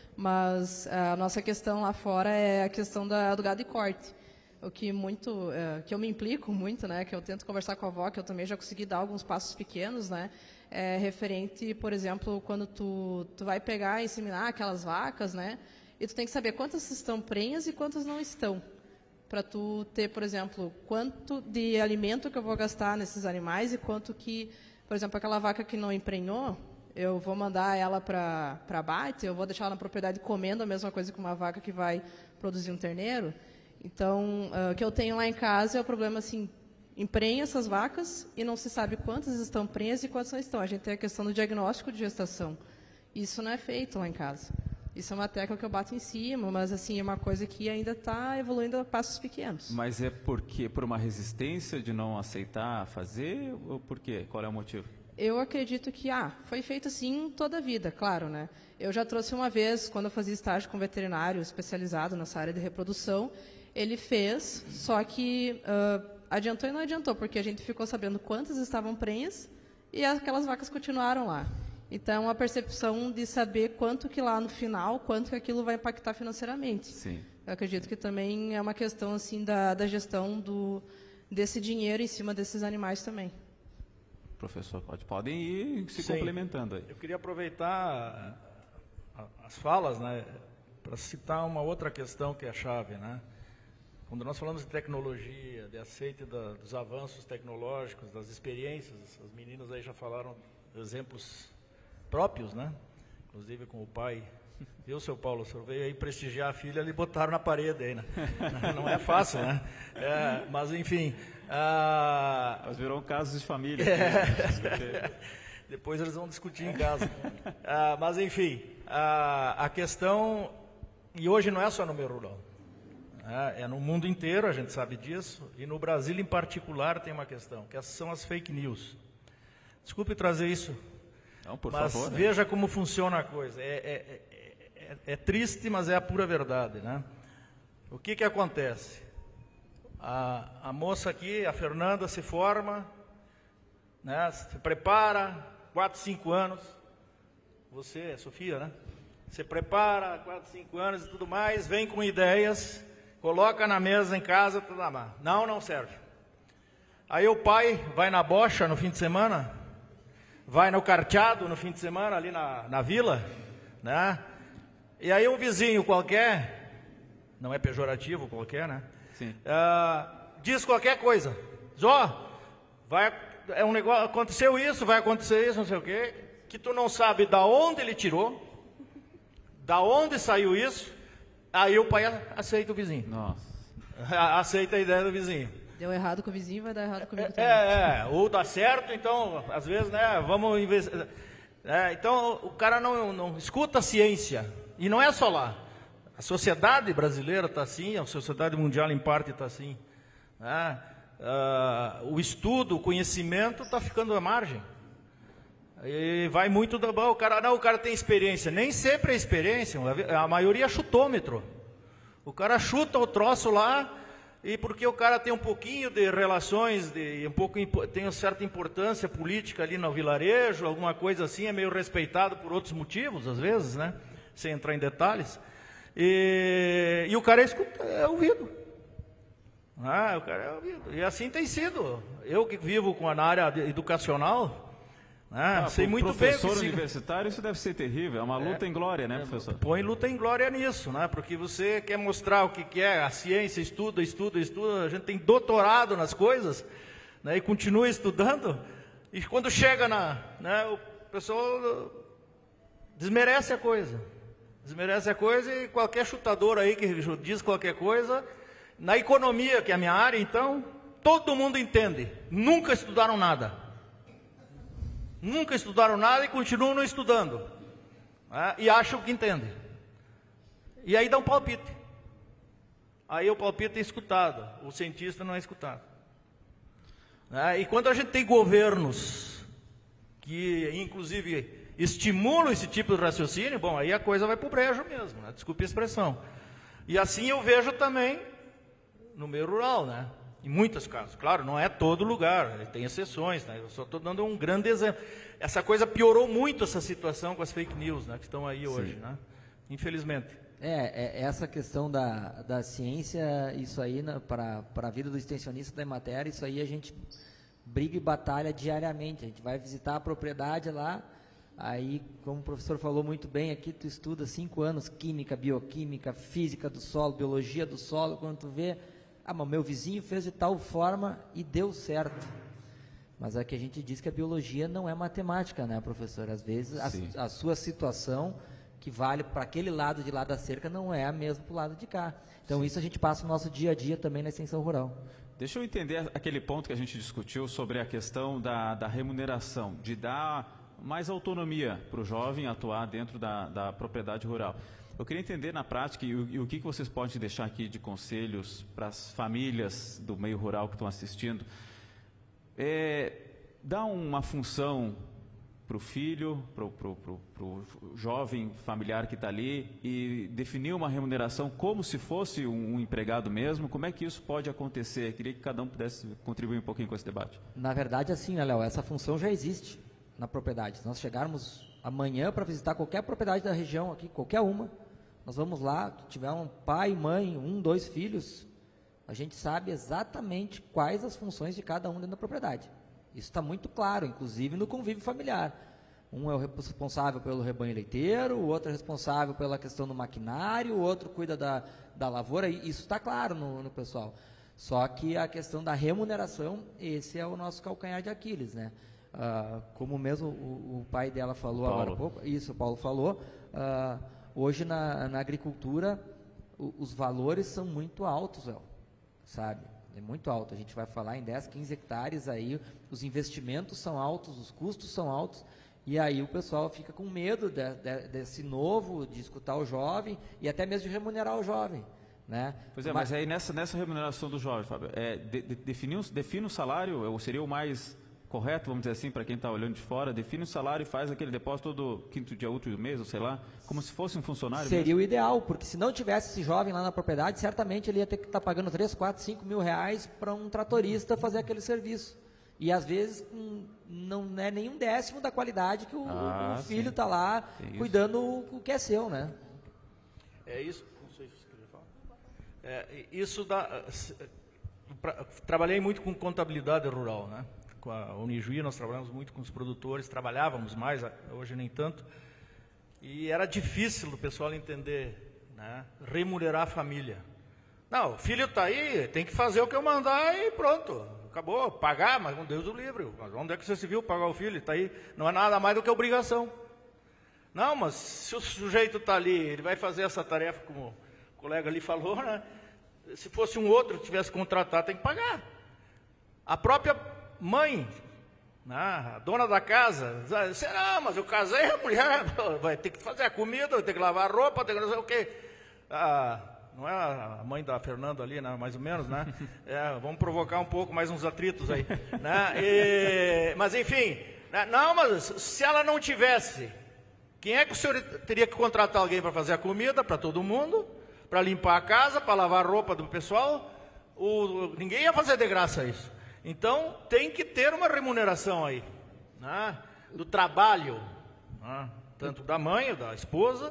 mas a nossa questão lá fora é a questão da, do gado de corte, o que muito, é, que eu me implico muito, né, que eu tento conversar com a avó, que eu também já consegui dar alguns passos pequenos, né, é referente, por exemplo, quando tu, tu vai pegar e inseminar aquelas vacas, né, e tu tem que saber quantas estão prenhas e quantas não estão, para tu ter, por exemplo, quanto de alimento que eu vou gastar nesses animais e quanto que, por exemplo, aquela vaca que não emprenhou, eu vou mandar ela para para abate, eu vou deixar ela na propriedade comendo a mesma coisa que uma vaca que vai produzir um terneiro. Então, uh, o que eu tenho lá em casa é o problema assim, emprenha essas vacas e não se sabe quantas estão prenhas e quantas não estão. A gente tem a questão do diagnóstico de gestação. Isso não é feito lá em casa. Isso é uma tecla que eu bato em cima, mas assim é uma coisa que ainda está evoluindo a passos pequenos. Mas é porque por uma resistência de não aceitar fazer ou por quê? Qual é o motivo? Eu acredito que ah, foi feito assim toda a vida, claro, né? Eu já trouxe uma vez, quando eu fazia estágio com veterinário especializado nessa área de reprodução, ele fez, só que uh, adiantou e não adiantou, porque a gente ficou sabendo quantas estavam prenhas e aquelas vacas continuaram lá. Então, a percepção de saber quanto que lá no final, quanto que aquilo vai impactar financeiramente. Sim. Eu acredito que também é uma questão assim da, da gestão do, desse dinheiro em cima desses animais também. Professor, pode, podem ir se Sim. complementando aí. Eu queria aproveitar a- as falas, né, para citar uma outra questão que é a chave, né? Quando nós falamos de tecnologia, de aceite da, dos avanços tecnológicos, das experiências, as meninas aí já falaram exemplos próprios, né? Inclusive com o pai. Viu, seu Paulo? O senhor veio aí prestigiar a filha e botaram na parede aí, né? Não é fácil, né? É, mas, enfim... Ah, Mas virou um caso de família. É. Depois eles vão discutir em casa. Ah, mas, enfim, a, a questão... E hoje não é só no meio rural. É, é no mundo inteiro, a gente sabe disso. E no Brasil, em particular, tem uma questão, que são as fake news. Desculpe trazer isso, Não, por mas favor. né? veja como funciona a coisa. É, é, é, é, é triste, mas é a pura verdade, né? O que que acontece? A, a moça aqui, a Fernanda, se forma, né, se prepara, quatro, cinco anos. Você, Sofia, né? Se prepara, quatro, cinco anos e tudo mais, vem com ideias, coloca na mesa em casa, tudo lá. Não, não serve. Aí o pai vai na bocha no fim de semana, vai no carteado no fim de semana, ali na, na vila, né? E aí um vizinho qualquer, não é pejorativo qualquer, né? Sim. Ah, diz qualquer coisa. Diz, ó, vai, é um negócio, aconteceu isso, vai acontecer isso, não sei o quê, que tu não sabe da onde ele tirou, da onde saiu isso, aí o pai aceita o vizinho. Nossa. Aceita a ideia do vizinho. Deu errado com o vizinho, vai dar errado comigo também. É, é, ou dá certo, então, às vezes, né, vamos investir. É, então, o cara não, não escuta a ciência, e não é só lá. A sociedade brasileira está assim, a sociedade mundial, em parte, está assim. Né? Ah, o estudo, o conhecimento está ficando à margem. E vai muito do bom, o cara, não, o cara tem experiência. Nem sempre é experiência, a maioria é chutômetro. O cara chuta o troço lá, e porque o cara tem um pouquinho de relações, de, um pouco, tem uma certa importância política ali no vilarejo, alguma coisa assim, é meio respeitado por outros motivos, às vezes, né? Sem entrar em detalhes. E, e o cara é, escuta, é ouvido. Ah, o cara é ouvido. E assim tem sido. Eu que vivo com a, na área educacional, né, ah, sei muito bem... Professor que se... universitário, isso deve ser terrível. É uma luta é, em glória, né, professor? Põe luta em glória nisso, né? Porque você quer mostrar o que, que é a ciência, estuda, estuda, estuda. A gente tem doutorado nas coisas, né, e continua estudando. E quando chega na... Né, o pessoal desmerece a coisa. Desmerece a coisa e qualquer chutador aí que diz qualquer coisa... Na economia, que é a minha área, então, todo mundo entende. Nunca estudaram nada. Nunca estudaram nada e continuam não estudando. Né? E acham que entendem. E aí dá um palpite. Aí o palpite é escutado. O cientista não é escutado. Né? E quando a gente tem governos que, inclusive, estimulam esse tipo de raciocínio, bom, aí a coisa vai para o brejo mesmo. Né? Desculpe a expressão. E assim eu vejo também... no meio rural, né? Em muitos casos. Claro, não é todo lugar, tem exceções, né? Eu só estou dando um grande exemplo. Essa coisa piorou muito, essa situação com as fake news, né? Que estão aí hoje, Sim. né? Infelizmente. É, é, essa questão da, da ciência, isso aí, né, para a vida do extensionista da Emater, isso aí a gente briga e batalha diariamente. A gente vai visitar a propriedade lá, aí, como o professor falou muito bem aqui, tu estuda cinco anos, química, bioquímica, física do solo, biologia do solo, quando tu vê... Ah, mas meu vizinho fez de tal forma e deu certo. Mas é que a gente diz que a biologia não é matemática, né, professor? Às vezes a, a sua situação, que vale para aquele lado de lá da cerca, não é a mesma para o lado de cá. Então Sim. isso a gente passa no nosso dia a dia também na extensão rural. Deixa eu entender aquele ponto que a gente discutiu sobre a questão da, da remuneração, de dar mais autonomia para o jovem atuar dentro da, da propriedade rural. Eu queria entender na prática e o, e o que, que vocês podem deixar aqui de conselhos para as famílias do meio rural que estão assistindo. É, dá uma função para o filho, para o jovem familiar que está ali e definir uma remuneração como se fosse um, um empregado mesmo. Como é que isso pode acontecer? Eu queria que cada um pudesse contribuir um pouquinho com esse debate. Na verdade, assim, né, Léo, essa função já existe na propriedade. Se nós chegarmos amanhã para visitar qualquer propriedade da região aqui, qualquer uma, nós vamos lá, se tiver um pai, mãe, um, dois filhos, a gente sabe exatamente quais as funções de cada um dentro da propriedade. Isso está muito claro, inclusive no convívio familiar. Um é o responsável pelo rebanho leiteiro, o outro é responsável pela questão do maquinário, o outro cuida da, da lavoura, e isso está claro no, no pessoal. Só que a questão da remuneração, esse é o nosso calcanhar de Aquiles, né? Ah, como mesmo o, o pai dela falou Paulo. agora há pouco, isso o Paulo falou, ah, hoje na, na agricultura o, os valores são muito altos, Léo, sabe? É muito alto, a gente vai falar em dez, quinze hectares aí, os investimentos são altos, os custos são altos, e aí o pessoal fica com medo de, de, desse novo, de escutar o jovem e até mesmo de remunerar o jovem, né? Pois é, mas, mas aí nessa, nessa remuneração do jovem, Fábio, é, de, de, define, um, define um salário, ou seria o mais correto, vamos dizer assim, para quem está olhando de fora, define um salário e faz aquele depósito todo quinto dia útil do mês, ou sei lá, como se fosse um funcionário Seria mesmo. O ideal, porque se não tivesse esse jovem lá na propriedade, certamente ele ia ter que estar tá pagando três, quatro, cinco mil reais para um tratorista fazer aquele serviço. E às vezes um, não é nem um décimo da qualidade que o, ah, o filho está lá cuidando o, o que é seu, né? É isso, não sei se você quer falar. É, isso dá, pra, trabalhei muito com contabilidade rural, né? Com a Unijuí nós trabalhamos muito com os produtores, trabalhávamos mais, hoje nem tanto, e era difícil o pessoal entender, né? Remunerar a família. Não, o filho está aí, tem que fazer o que eu mandar e pronto, acabou, pagar, mas com Deus do livre, mas onde é que você se viu pagar o filho? Está aí, não é nada mais do que obrigação. Não, mas se o sujeito está ali, ele vai fazer essa tarefa, como o colega ali falou, né? Se fosse um outro que tivesse contratado, tem que pagar. A própria mãe, né, a dona da casa, será, mas eu casei, a mulher vai ter que fazer a comida, vai ter que lavar a roupa, tem que não sei o quê. Ah, não é a mãe da Fernanda ali, né, mais ou menos, né? É, vamos provocar um pouco mais uns atritos aí, né? E, mas enfim, né, não, mas se ela não tivesse, quem é que o senhor teria que contratar alguém para fazer a comida para todo mundo, para limpar a casa, para lavar a roupa do pessoal? O, ninguém ia fazer de graça isso. Então, tem que ter uma remuneração aí, né, do trabalho, né, tanto da mãe, da esposa,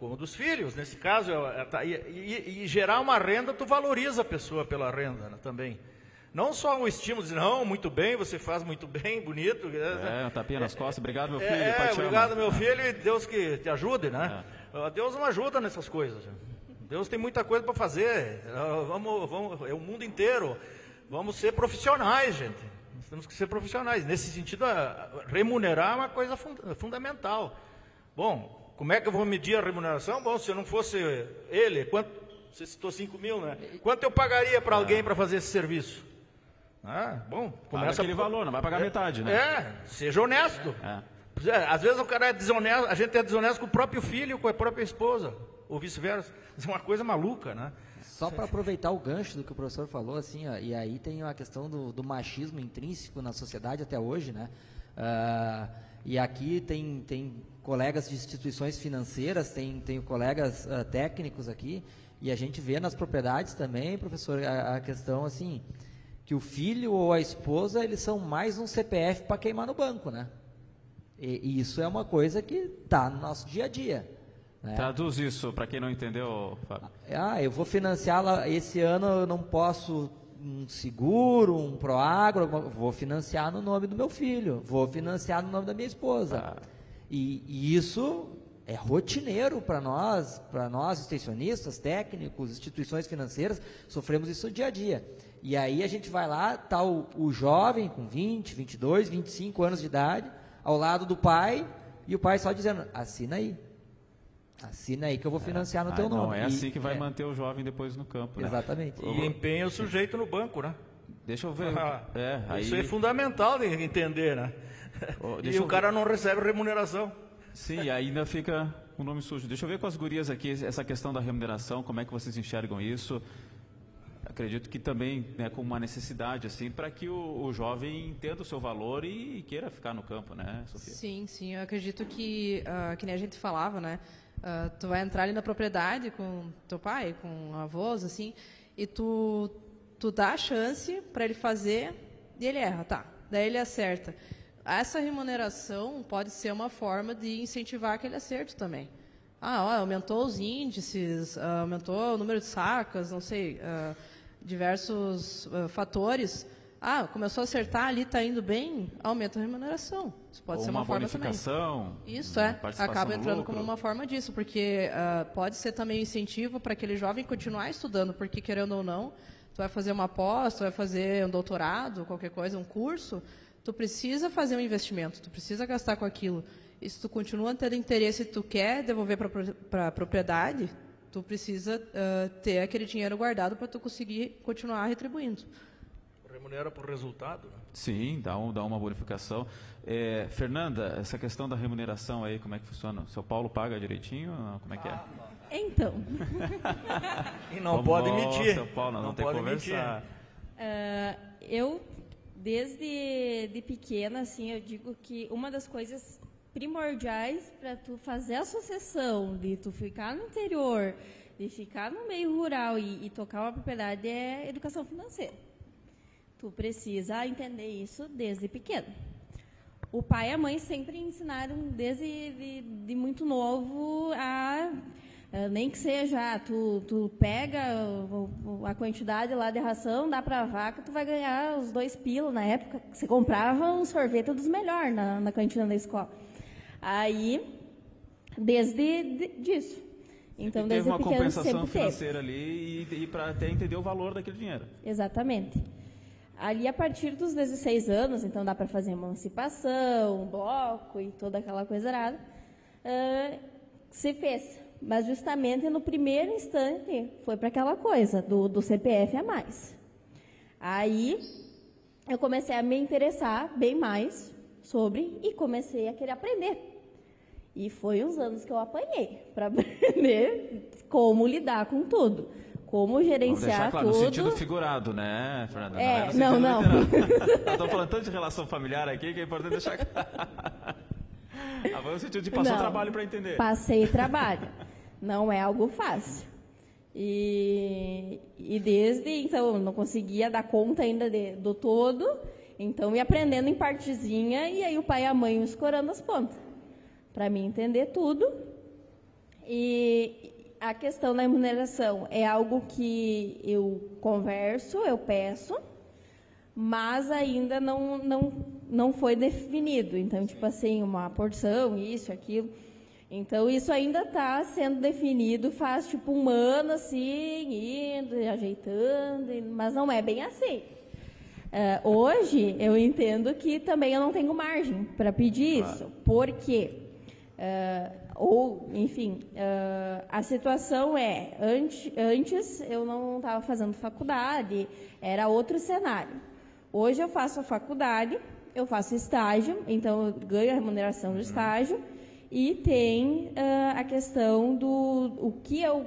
como dos filhos, nesse caso, é, é, e, e, e gerar uma renda, tu valoriza a pessoa pela renda, né, também. Não só um estímulo, dizer, não, muito bem, você faz muito bem, bonito. É, um tapinha nas costas, obrigado, meu filho. É, pai te obrigado, ama. meu filho, e Deus que te ajude, né? É. Deus não ajuda nessas coisas. Deus tem muita coisa para fazer. Vamos, vamos, é o mundo inteiro. Vamos ser profissionais, gente. Nós temos que ser profissionais. Nesse sentido, remunerar é uma coisa fundamental. Bom, como é que eu vou medir a remuneração? Bom, se eu não fosse ele, quanto, você citou cinco mil, né? Quanto eu pagaria para alguém para fazer esse serviço? Ah, bom, começa aquele a... valor, não vai pagar é, metade, né? É, seja honesto. É. É, às vezes o cara é desonesto, a gente é desonesto com o próprio filho, com a própria esposa, ou vice-versa. Isso é uma coisa maluca, né? Só para aproveitar o gancho do que o professor falou, assim, ó, e aí tem a questão do, do machismo intrínseco na sociedade até hoje, né? Uh, e aqui tem, tem colegas de instituições financeiras, tem, tem colegas uh, técnicos aqui, e a gente vê nas propriedades também, professor, a, a questão assim, que o filho ou a esposa, eles são mais um C P F para queimar no banco, né? E, e isso é uma coisa que está no nosso dia a dia. Né? Traduz isso para quem não entendeu, Fábio. Ah, eu vou financiar, esse ano eu não posso um seguro, um Proagro, vou financiar no nome do meu filho, vou financiar no nome da minha esposa. Ah. E, e isso é rotineiro para nós, para nós, extensionistas, técnicos, instituições financeiras, sofremos isso no dia a dia. E aí a gente vai lá, está o, o jovem com vinte, vinte e dois, vinte e cinco anos de idade, ao lado do pai, e o pai só dizendo, assina aí. Assina aí que eu vou financiar é, no teu ah, nome. Não é assim e, que vai é, manter o jovem depois no campo, né? Exatamente. E empenha o sujeito no banco, né? Deixa eu ver. Ah, é, isso aí... é fundamental de entender, né? Oh, e o cara ver. não recebe remuneração. Sim, e ainda fica o nome sujo. Deixa eu ver com as gurias aqui essa questão da remuneração, como é que vocês enxergam isso? Acredito que também, né, com uma necessidade, assim, para que o, o jovem entenda o seu valor e, e queira ficar no campo, né, Sofia? Sim, sim. Eu acredito que, uh, que nem a gente falava, né? Uh, tu vai entrar ali na propriedade com teu pai, com avós, assim, e tu, tu dá a chance para ele fazer e ele erra, tá. Daí ele acerta. Essa remuneração pode ser uma forma de incentivar aquele acerto também. Ah, ó, aumentou os índices, uh, aumentou o número de sacas, não sei, uh, diversos uh, fatores. Ah, começou a acertar ali, está indo bem, aumenta a remuneração. Isso pode Ou ser uma, uma forma bonificação, também. Isso é, acaba entrando lucro. como uma forma disso, porque uh, pode ser também um incentivo para aquele jovem continuar estudando, porque querendo ou não, tu vai fazer uma pós, tu vai fazer um doutorado, qualquer coisa, um curso, tu precisa fazer um investimento, tu precisa gastar com aquilo. E se tu continua tendo interesse e tu quer devolver para a propriedade, tu precisa uh, ter aquele dinheiro guardado para tu conseguir continuar retribuindo. Remunera por resultado, né? Sim, dá, um, dá uma bonificação. É, Fernanda, essa questão da remuneração aí, como é que funciona? O seu Paulo paga direitinho? Como é que é? Então. E não Vamos, pode mentir. Seu Paulo, não, não tem que conversar. Uh, eu, desde de pequena, assim, eu digo que uma das coisas primordiais para tu fazer a sucessão, de tu ficar no interior, de ficar no meio rural e, e tocar uma propriedade é educação financeira. Tu precisa entender isso desde pequeno. O pai e a mãe sempre ensinaram desde de, de muito novo a, a nem que seja, tu, tu pega a quantidade lá de ração, dá para a vaca, tu vai ganhar os dois pila. Na época, você comprava um sorvete dos melhores na, na cantina da escola. Aí, desde de, disso. Então, desde teve uma pequeno, compensação teve. financeira ali e, e para até entender o valor daquele dinheiro. Exatamente. Ali, a partir dos dezesseis anos, então dá para fazer emancipação, bloco e toda aquela coisa errada, uh, se fez. Mas justamente no primeiro instante foi para aquela coisa do, do C P F a mais. Aí eu comecei a me interessar bem mais sobre e comecei a querer aprender. E foi uns anos que eu apanhei para aprender como lidar com tudo. Como gerenciar claro, tudo. No sentido figurado, né, Fernanda? É, não, não. não. Nós estamos falando tanto de relação familiar aqui que é importante deixar claro. Ah, foi no sentido de passar trabalho para entender. Passei trabalho. Não é algo fácil. E, e desde, então, não conseguia dar conta ainda de, do todo. Então, ia aprendendo em partezinha e aí o pai e a mãe me escorando as pontas. Para mim entender tudo. E a questão da remuneração é algo que eu converso, eu peço, mas ainda não, não, não foi definido. Então, tipo assim, uma porção, isso, aquilo. Então, isso ainda está sendo definido faz, tipo, um ano, assim, indo, ajeitando, mas não é bem assim. Uh, hoje, eu entendo que também eu não tenho margem para pedir claro. Isso. Por quê? Uh, ou, enfim, uh, a situação é, antes, antes eu não estava fazendo faculdade, era outro cenário. Hoje eu faço a faculdade, eu faço estágio, então eu ganho a remuneração do estágio, e tem uh, a questão do o que eu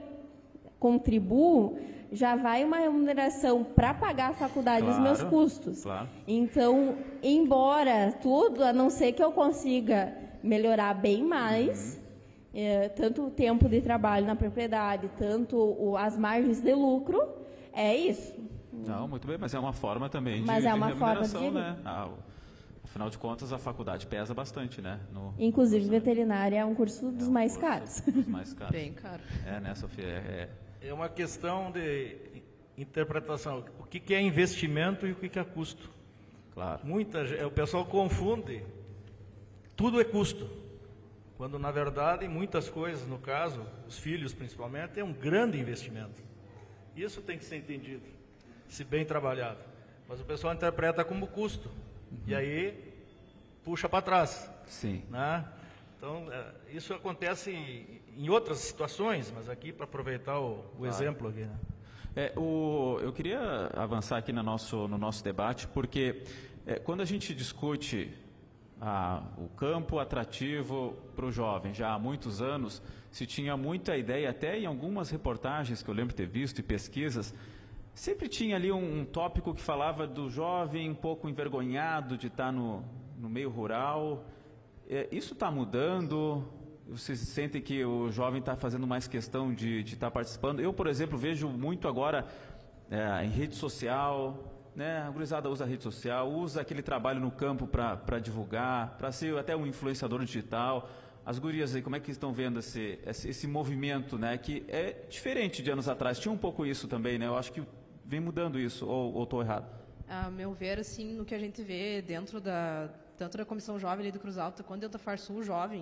contribuo, já vai uma remuneração para pagar a faculdade claro, os meus custos. Claro. Então, embora tudo, a não ser que eu consiga melhorar bem mais, uhum. é, tanto o tempo de trabalho na propriedade, tanto o, as margens de lucro, é isso. Não, muito bem, mas é uma forma também de, mas é uma de remuneração, forma de... né? Ah, afinal de contas, a faculdade pesa bastante, né? No, Inclusive, no veterinária é um curso dos é um mais curso caros. Dos mais caros. Bem caro. É, né, Sofia? É, é uma questão de interpretação. O que, que é investimento e o que, que é custo? Claro. Muita, o pessoal confunde. Tudo é custo. Quando, na verdade, muitas coisas, no caso, os filhos principalmente, é um grande investimento. Isso tem que ser entendido, se bem trabalhado. Mas o pessoal interpreta como custo. Uhum. E aí, puxa para trás. Sim. Né? Então, isso acontece em outras situações, mas aqui, para aproveitar o, o claro. exemplo aqui. Né? É, o, eu queria avançar aqui no nosso, no nosso debate, porque é, quando a gente discute ah, o campo atrativo para o jovem, já há muitos anos, se tinha muita ideia, até em algumas reportagens que eu lembro ter visto e pesquisas, sempre tinha ali um, um tópico que falava do jovem um pouco envergonhado de estar no, no meio rural. É, isso está mudando? Vocês sentem que o jovem está fazendo mais questão de estar participando? Eu, por exemplo, vejo muito agora é, em rede social, né? A gurizada usa a rede social, usa aquele trabalho no campo para divulgar, para ser até um influenciador digital. As gurias aí, como é que estão vendo esse, esse, esse movimento, né? Que é diferente de anos atrás? Tinha um pouco isso também, né? Eu acho que vem mudando isso, ou estou errado? A meu ver, assim, no que a gente vê dentro da, tanto da Comissão Jovem ali do Cruz Alta, quanto dentro da Farsul Jovem,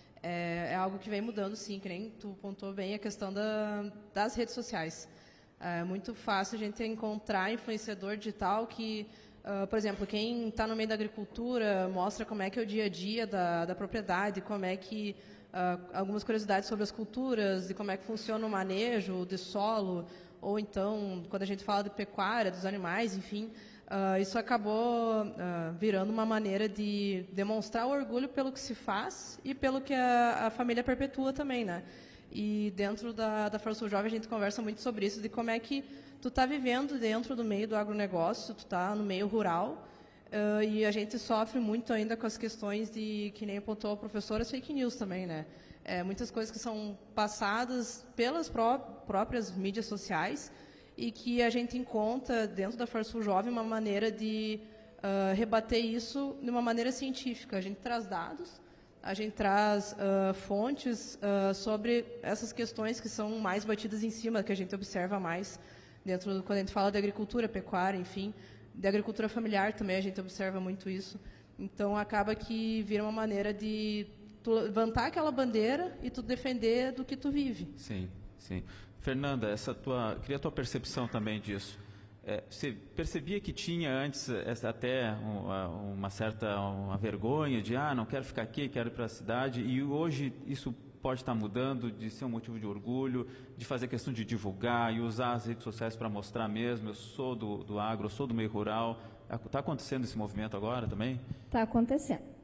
é, é algo que vem mudando, sim, que nem tu pontuou bem a questão da, das redes sociais. É muito fácil a gente encontrar influenciador digital que, uh, por exemplo, quem está no meio da agricultura mostra como é que é o dia a dia da, da propriedade, como é que, uh, algumas curiosidades sobre as culturas, de como é que funciona o manejo de solo, ou então, quando a gente fala de pecuária, dos animais, enfim, uh, isso acabou uh, virando uma maneira de demonstrar o orgulho pelo que se faz e pelo que a, a família perpetua também, né? E dentro da, da Farsul Jovem a gente conversa muito sobre isso, de como é que tu está vivendo dentro do meio do agronegócio, tu está no meio rural, uh, e a gente sofre muito ainda com as questões de, que nem apontou a professora, as fake news também, né? É, muitas coisas que são passadas pelas pró próprias mídias sociais e que a gente encontra dentro da Farsul Jovem uma maneira de uh, rebater isso de uma maneira científica. A gente traz dados, a gente traz uh, fontes uh, sobre essas questões que são mais batidas em cima, que a gente observa mais dentro do, quando a gente fala de agricultura, pecuária, enfim, de agricultura familiar também a gente observa muito isso. Então acaba que vira uma maneira de tu levantar aquela bandeira e tu defender do que tu vive. Sim, sim. Fernanda, essa tua, queria a tua percepção também disso. É, você percebia que tinha antes essa, até uma, uma certa uma vergonha de, ah, não quero ficar aqui, quero ir para a cidade, e hoje isso pode estar mudando, de ser um motivo de orgulho, de fazer questão de divulgar e usar as redes sociais para mostrar mesmo, eu sou do, do agro, eu sou do meio rural. Está acontecendo esse movimento agora também? Está acontecendo.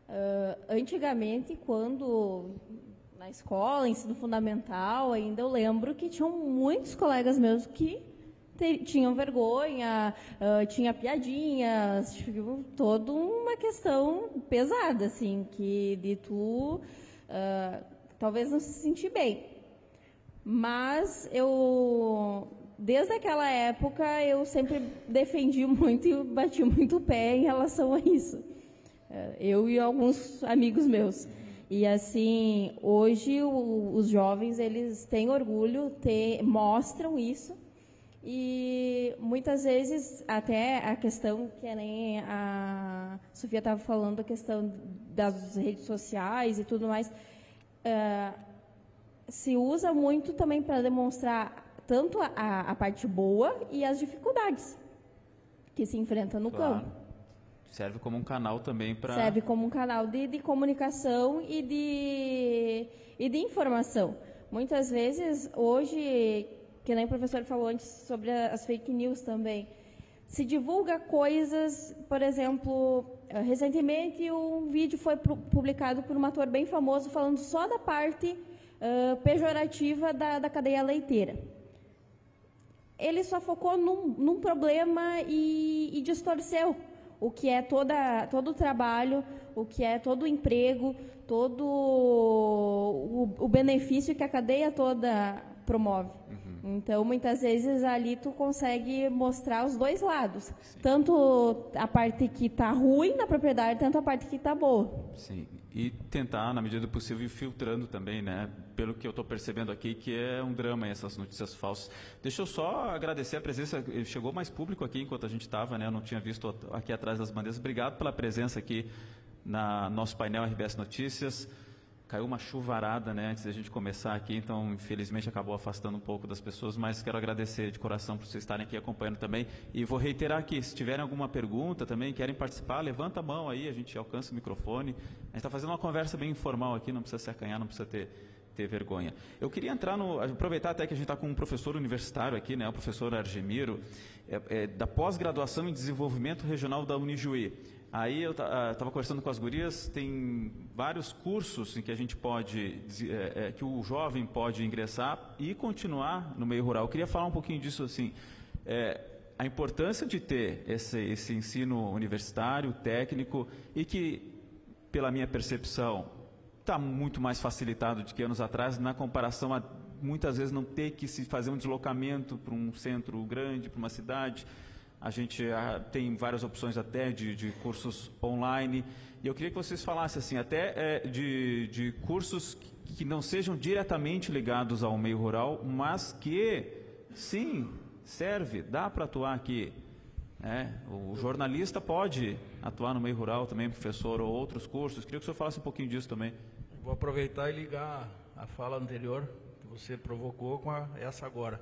Uh, antigamente, quando na escola, ensino fundamental, ainda eu lembro que tinham muitos colegas meus que te, tinham vergonha, uh, tinha piadinhas, tipo, toda uma questão pesada, assim, que de tu uh, talvez não se sentir bem. Mas eu, desde aquela época, eu sempre defendi muito e bati muito o pé em relação a isso. Eu e alguns amigos meus. E assim, hoje o, os jovens, eles têm orgulho, têm, mostram isso. E muitas vezes, até a questão que nem a Sofia estava falando, a questão das redes sociais e tudo mais, uh, se usa muito também para demonstrar tanto a, a parte boa e as dificuldades que se enfrentam no Claro. campo. Serve como um canal também para... Serve como um canal de, de comunicação e de, e de informação. Muitas vezes, hoje, que nem o professor falou antes sobre as fake news também, se divulga coisas, por exemplo, recentemente um vídeo foi publicado por um ator bem famoso falando só da parte uh, pejorativa da, da cadeia leiteira. Ele só focou num, num problema e, e distorceu o que é toda, todo o trabalho, o que é todo o emprego, todo o, o benefício que a cadeia toda promove. Uhum. Então, muitas vezes, ali tu consegue mostrar os dois lados. Sim. Tanto a parte que está ruim na propriedade, tanto a parte que está boa. Sim. E tentar, na medida do possível, ir filtrando também, né? Pelo que eu estou percebendo aqui, que é um drama essas notícias falsas. Deixa eu só agradecer a presença. Chegou mais público aqui enquanto a gente estava, né? Eu não tinha visto aqui atrás das bandeiras. Obrigado pela presença aqui na nosso painel R B S Notícias. Caiu uma chuvarada, né, antes da gente começar aqui, então, infelizmente, acabou afastando um pouco das pessoas, mas quero agradecer de coração por vocês estarem aqui acompanhando também. E vou reiterar aqui, se tiverem alguma pergunta também, querem participar, levanta a mão aí, a gente alcança o microfone. A gente está fazendo uma conversa bem informal aqui, não precisa se acanhar, não precisa ter, ter vergonha. Eu queria entrar no... aproveitar até que a gente está com um professor universitário aqui, né, o professor Argemiro, é, é, da pós-graduação em desenvolvimento regional da Unijuí. Aí eu estava conversando com as gurias, tem vários cursos em que a gente pode, é, é, que o jovem pode ingressar e continuar no meio rural. Eu queria falar um pouquinho disso, assim, é, a importância de ter esse, esse ensino universitário, técnico, e que, pela minha percepção, está muito mais facilitado do que anos atrás, na comparação a, muitas vezes, não ter que se fazer um deslocamento para um centro grande, para uma cidade. A gente ah, tem várias opções até de, de cursos online. E eu queria que vocês falassem assim, até é, de, de cursos que, que não sejam diretamente ligados ao meio rural, mas que, sim, serve, dá para atuar aqui. É, o jornalista pode atuar no meio rural também, professor, ou outros cursos. Queria que o senhor falasse um pouquinho disso também. Vou aproveitar e ligar a fala anterior que você provocou com a, essa agora.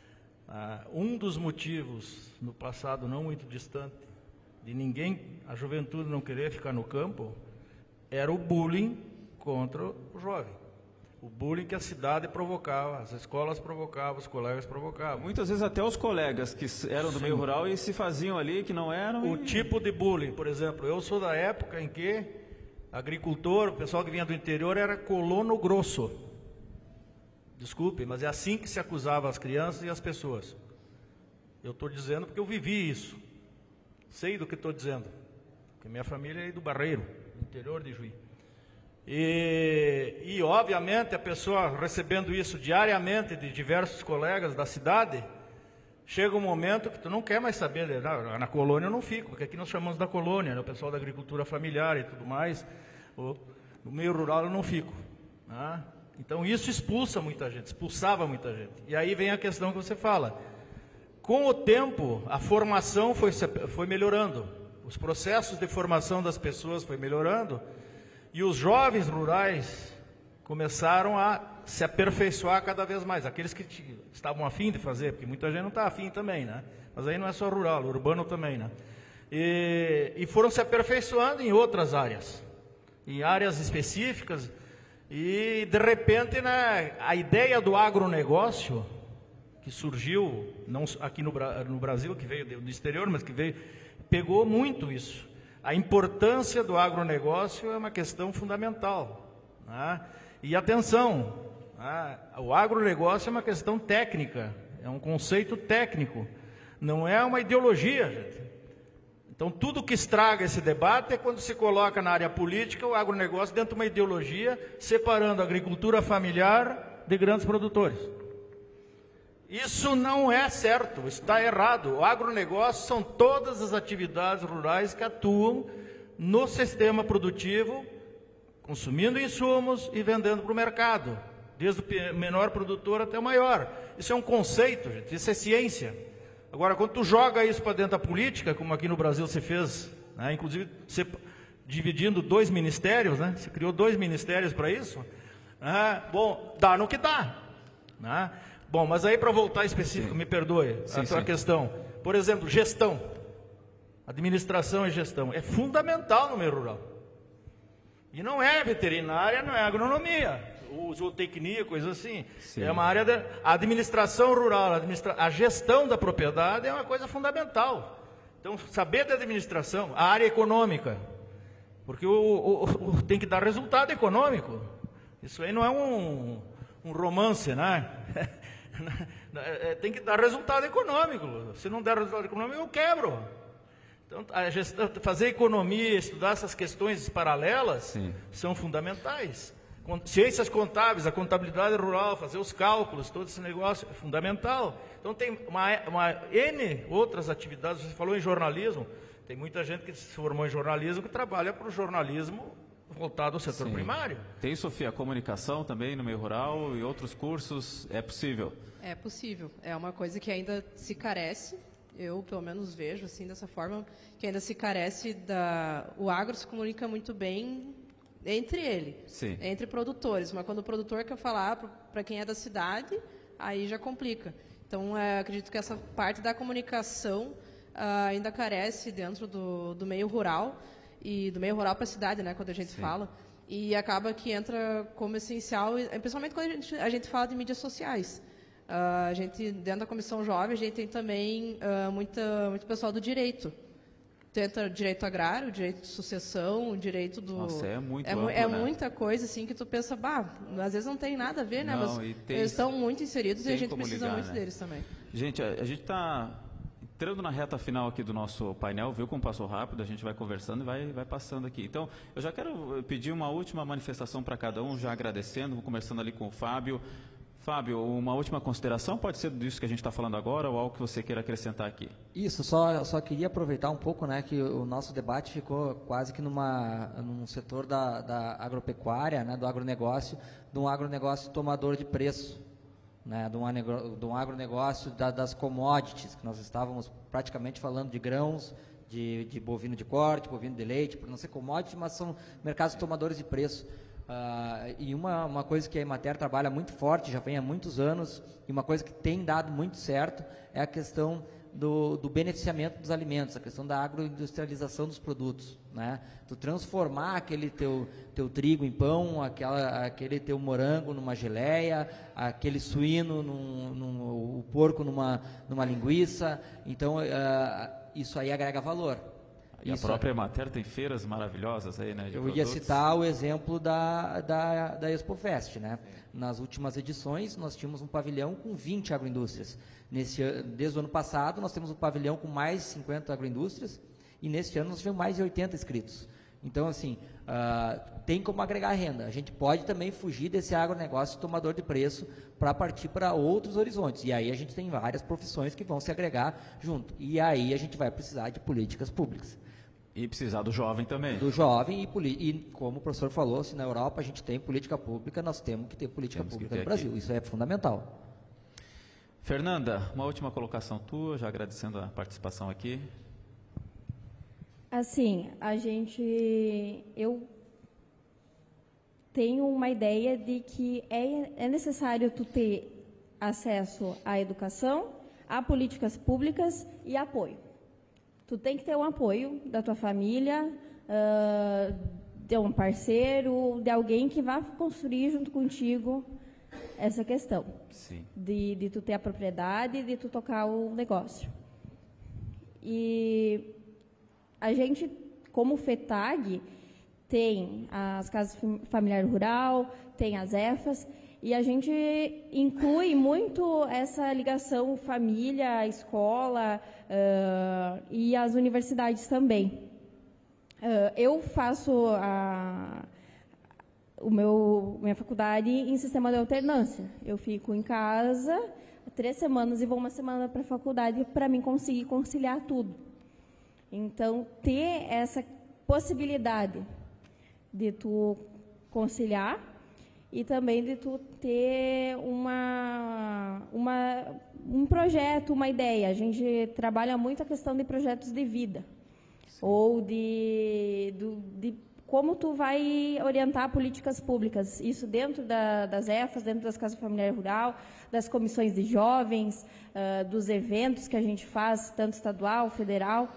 Ah, um dos motivos, no passado não muito distante, de ninguém, a juventude não querer ficar no campo, era o bullying contra o jovem. O bullying que a cidade provocava, as escolas provocavam, os colegas provocavam. Muitas vezes até os colegas que eram do Sim. meio rural e se faziam ali, que não eram... O e... tipo de bullying, por exemplo, eu sou da época em que agricultor, o pessoal que vinha do interior era colono grosso. Desculpe, mas é assim que se acusava as crianças e as pessoas. Eu estou dizendo porque eu vivi isso. Sei do que estou dizendo. Porque minha família é do Barreiro, interior de Juí. E, e, obviamente, a pessoa recebendo isso diariamente de diversos colegas da cidade, chega um momento que tu não quer mais saber. Né? Na, na colônia eu não fico, porque aqui nós chamamos da colônia, né? O pessoal da agricultura familiar e tudo mais. O, no meio rural eu não fico. Né? Então isso expulsa muita gente, expulsava muita gente. E aí vem a questão que você fala. Com o tempo, a formação foi, foi melhorando. Os processos de formação das pessoas foi melhorando. E os jovens rurais começaram a se aperfeiçoar cada vez mais. Aqueles que estavam afim de fazer, porque muita gente não está afim também, né? Mas aí não é só rural, urbano também, né? E, e foram se aperfeiçoando em outras áreas. Em áreas específicas. E, de repente, né, a ideia do agronegócio, que surgiu não aqui no, no Brasil, que veio do exterior, mas que veio, pegou muito isso. A importância do agronegócio é uma questão fundamental. Né? E atenção, né, o agronegócio é uma questão técnica, é um conceito técnico, não é uma ideologia, gente. Então, tudo que estraga esse debate é quando se coloca na área política o agronegócio dentro de uma ideologia, separando a agricultura familiar de grandes produtores. Isso não é certo, está errado. O agronegócio são todas as atividades rurais que atuam no sistema produtivo consumindo insumos e vendendo para o mercado, desde o menor produtor até o maior. Isso é um conceito, gente, isso é ciência. Agora, quando tu joga isso para dentro da política, como aqui no Brasil se fez, né, inclusive você, dividindo dois ministérios, né, você criou dois ministérios para isso, né, bom, dá no que dá. Né? Bom, mas aí para voltar específico, sim. me perdoe sim, a tua sim. questão. Por exemplo, gestão, administração e gestão, é fundamental no meio rural. E não é veterinária, não é agronomia. O zootecnia, coisa assim. Sim. É uma área da administração rural, a, administra, a gestão da propriedade é uma coisa fundamental. Então, saber da administração, a área econômica, porque o, o, o, tem que dar resultado econômico. Isso aí não é um, um romance, né? Tem que dar resultado econômico. Se não der resultado econômico, eu quebro. Então, a gestão, fazer economia, estudar essas questões paralelas, sim. são fundamentais. Ciências contábeis, a contabilidade rural, fazer os cálculos, todo esse negócio é fundamental. Então tem uma, uma N outras atividades, você falou em jornalismo, tem muita gente que se formou em jornalismo que trabalha para o jornalismo voltado ao setor Sim. primário. Tem, Sofia, comunicação também no meio rural e outros cursos, é possível? É possível, é uma coisa que ainda se carece, eu pelo menos vejo assim dessa forma, que ainda se carece da... O agro se comunica muito bem entre ele, Sim. entre produtores, mas quando o produtor quer falar para quem é da cidade, aí já complica. Então, é, acredito que essa parte da comunicação uh, ainda carece dentro do, do meio rural, e do meio rural para a cidade, né, quando a gente Sim. fala, e acaba que entra como essencial, principalmente quando a gente, a gente fala de mídias sociais. Uh, a gente, dentro da Comissão Jovem, a gente tem também uh, muita, muito pessoal do direito. Tenta direito agrário, direito de sucessão, o direito do... Nossa, é muito É, amplo, é né? muita coisa, assim, que tu pensa, bah, às vezes não tem nada a ver, né? Não, Mas tem, eles estão muito inseridos e a gente precisa ligar, muito né? deles também. Gente, a, a gente está entrando na reta final aqui do nosso painel, viu como passou rápido, a gente vai conversando e vai, vai passando aqui. Então, eu já quero pedir uma última manifestação para cada um, já agradecendo, começando ali com o Fábio. Fábio, uma última consideração, pode ser disso que a gente está falando agora ou algo que você queira acrescentar aqui? Isso, só, só queria aproveitar um pouco, né, que o nosso debate ficou quase que numa, num setor da, da agropecuária, né, do agronegócio, de um agronegócio tomador de preço, né, de, um agro, de um agronegócio da, das commodities, que nós estávamos praticamente falando de grãos, de, de bovino de corte, bovino de leite, por não ser commodity, mas são mercados tomadores de preço. Uh, e uma, uma coisa que a Emater trabalha muito forte, já vem há muitos anos, e uma coisa que tem dado muito certo, é a questão do, do beneficiamento dos alimentos, a questão da agroindustrialização dos produtos, né? Tu transformar aquele teu, teu trigo em pão, aquela, aquele teu morango numa geleia, aquele suíno, num, num, o porco numa, numa linguiça, então uh, isso aí agrega valor. E Isso. a própria Emater tem feiras maravilhosas aí, né? De Eu produtos. ia citar o exemplo da, da, da ExpoFest, né? É. Nas últimas edições, nós tínhamos um pavilhão com vinte agroindústrias. Nesse, desde o ano passado, nós temos um pavilhão com mais de cinquenta agroindústrias, e neste ano nós tivemos mais de oitenta inscritos. Então, assim, uh, tem como agregar renda. A gente pode também fugir desse agronegócio tomador de preço para partir para outros horizontes. E aí a gente tem várias profissões que vão se agregar junto. E aí a gente vai precisar de políticas públicas. E precisar do jovem também. Do jovem e, e como o professor falou, se na Europa a gente tem política pública, nós temos que ter política temos pública no Brasil. Aqui. Isso é fundamental. Fernanda, uma última colocação tua, já agradecendo a participação aqui. Assim, a gente... Eu tenho uma ideia de que é, é necessário tu ter acesso à educação, a políticas públicas e apoio. Tu tem que ter um apoio da tua família, uh, de um parceiro, de alguém que vá construir junto contigo essa questão. Sim. De, de tu ter a propriedade, de tu tocar o negócio. E a gente, como FETAG, tem as casas familiar rural, tem as E F As, e a gente inclui muito essa ligação família, escola uh, e as universidades também. Uh, eu faço a, o meu, minha faculdade em sistema de alternância. Eu fico em casa três semanas e vou uma semana para a faculdade para mim conseguir conciliar tudo. Então, ter essa possibilidade de tu conciliar e também de tu ter uma, uma, um projeto, uma ideia. A gente trabalha muito a questão de projetos de vida. Sim. Ou de, do, de como tu vai orientar políticas públicas. Isso dentro da, das E F As, dentro das Casas Familiares Rural, das comissões de jovens, uh, dos eventos que a gente faz, tanto estadual, federal.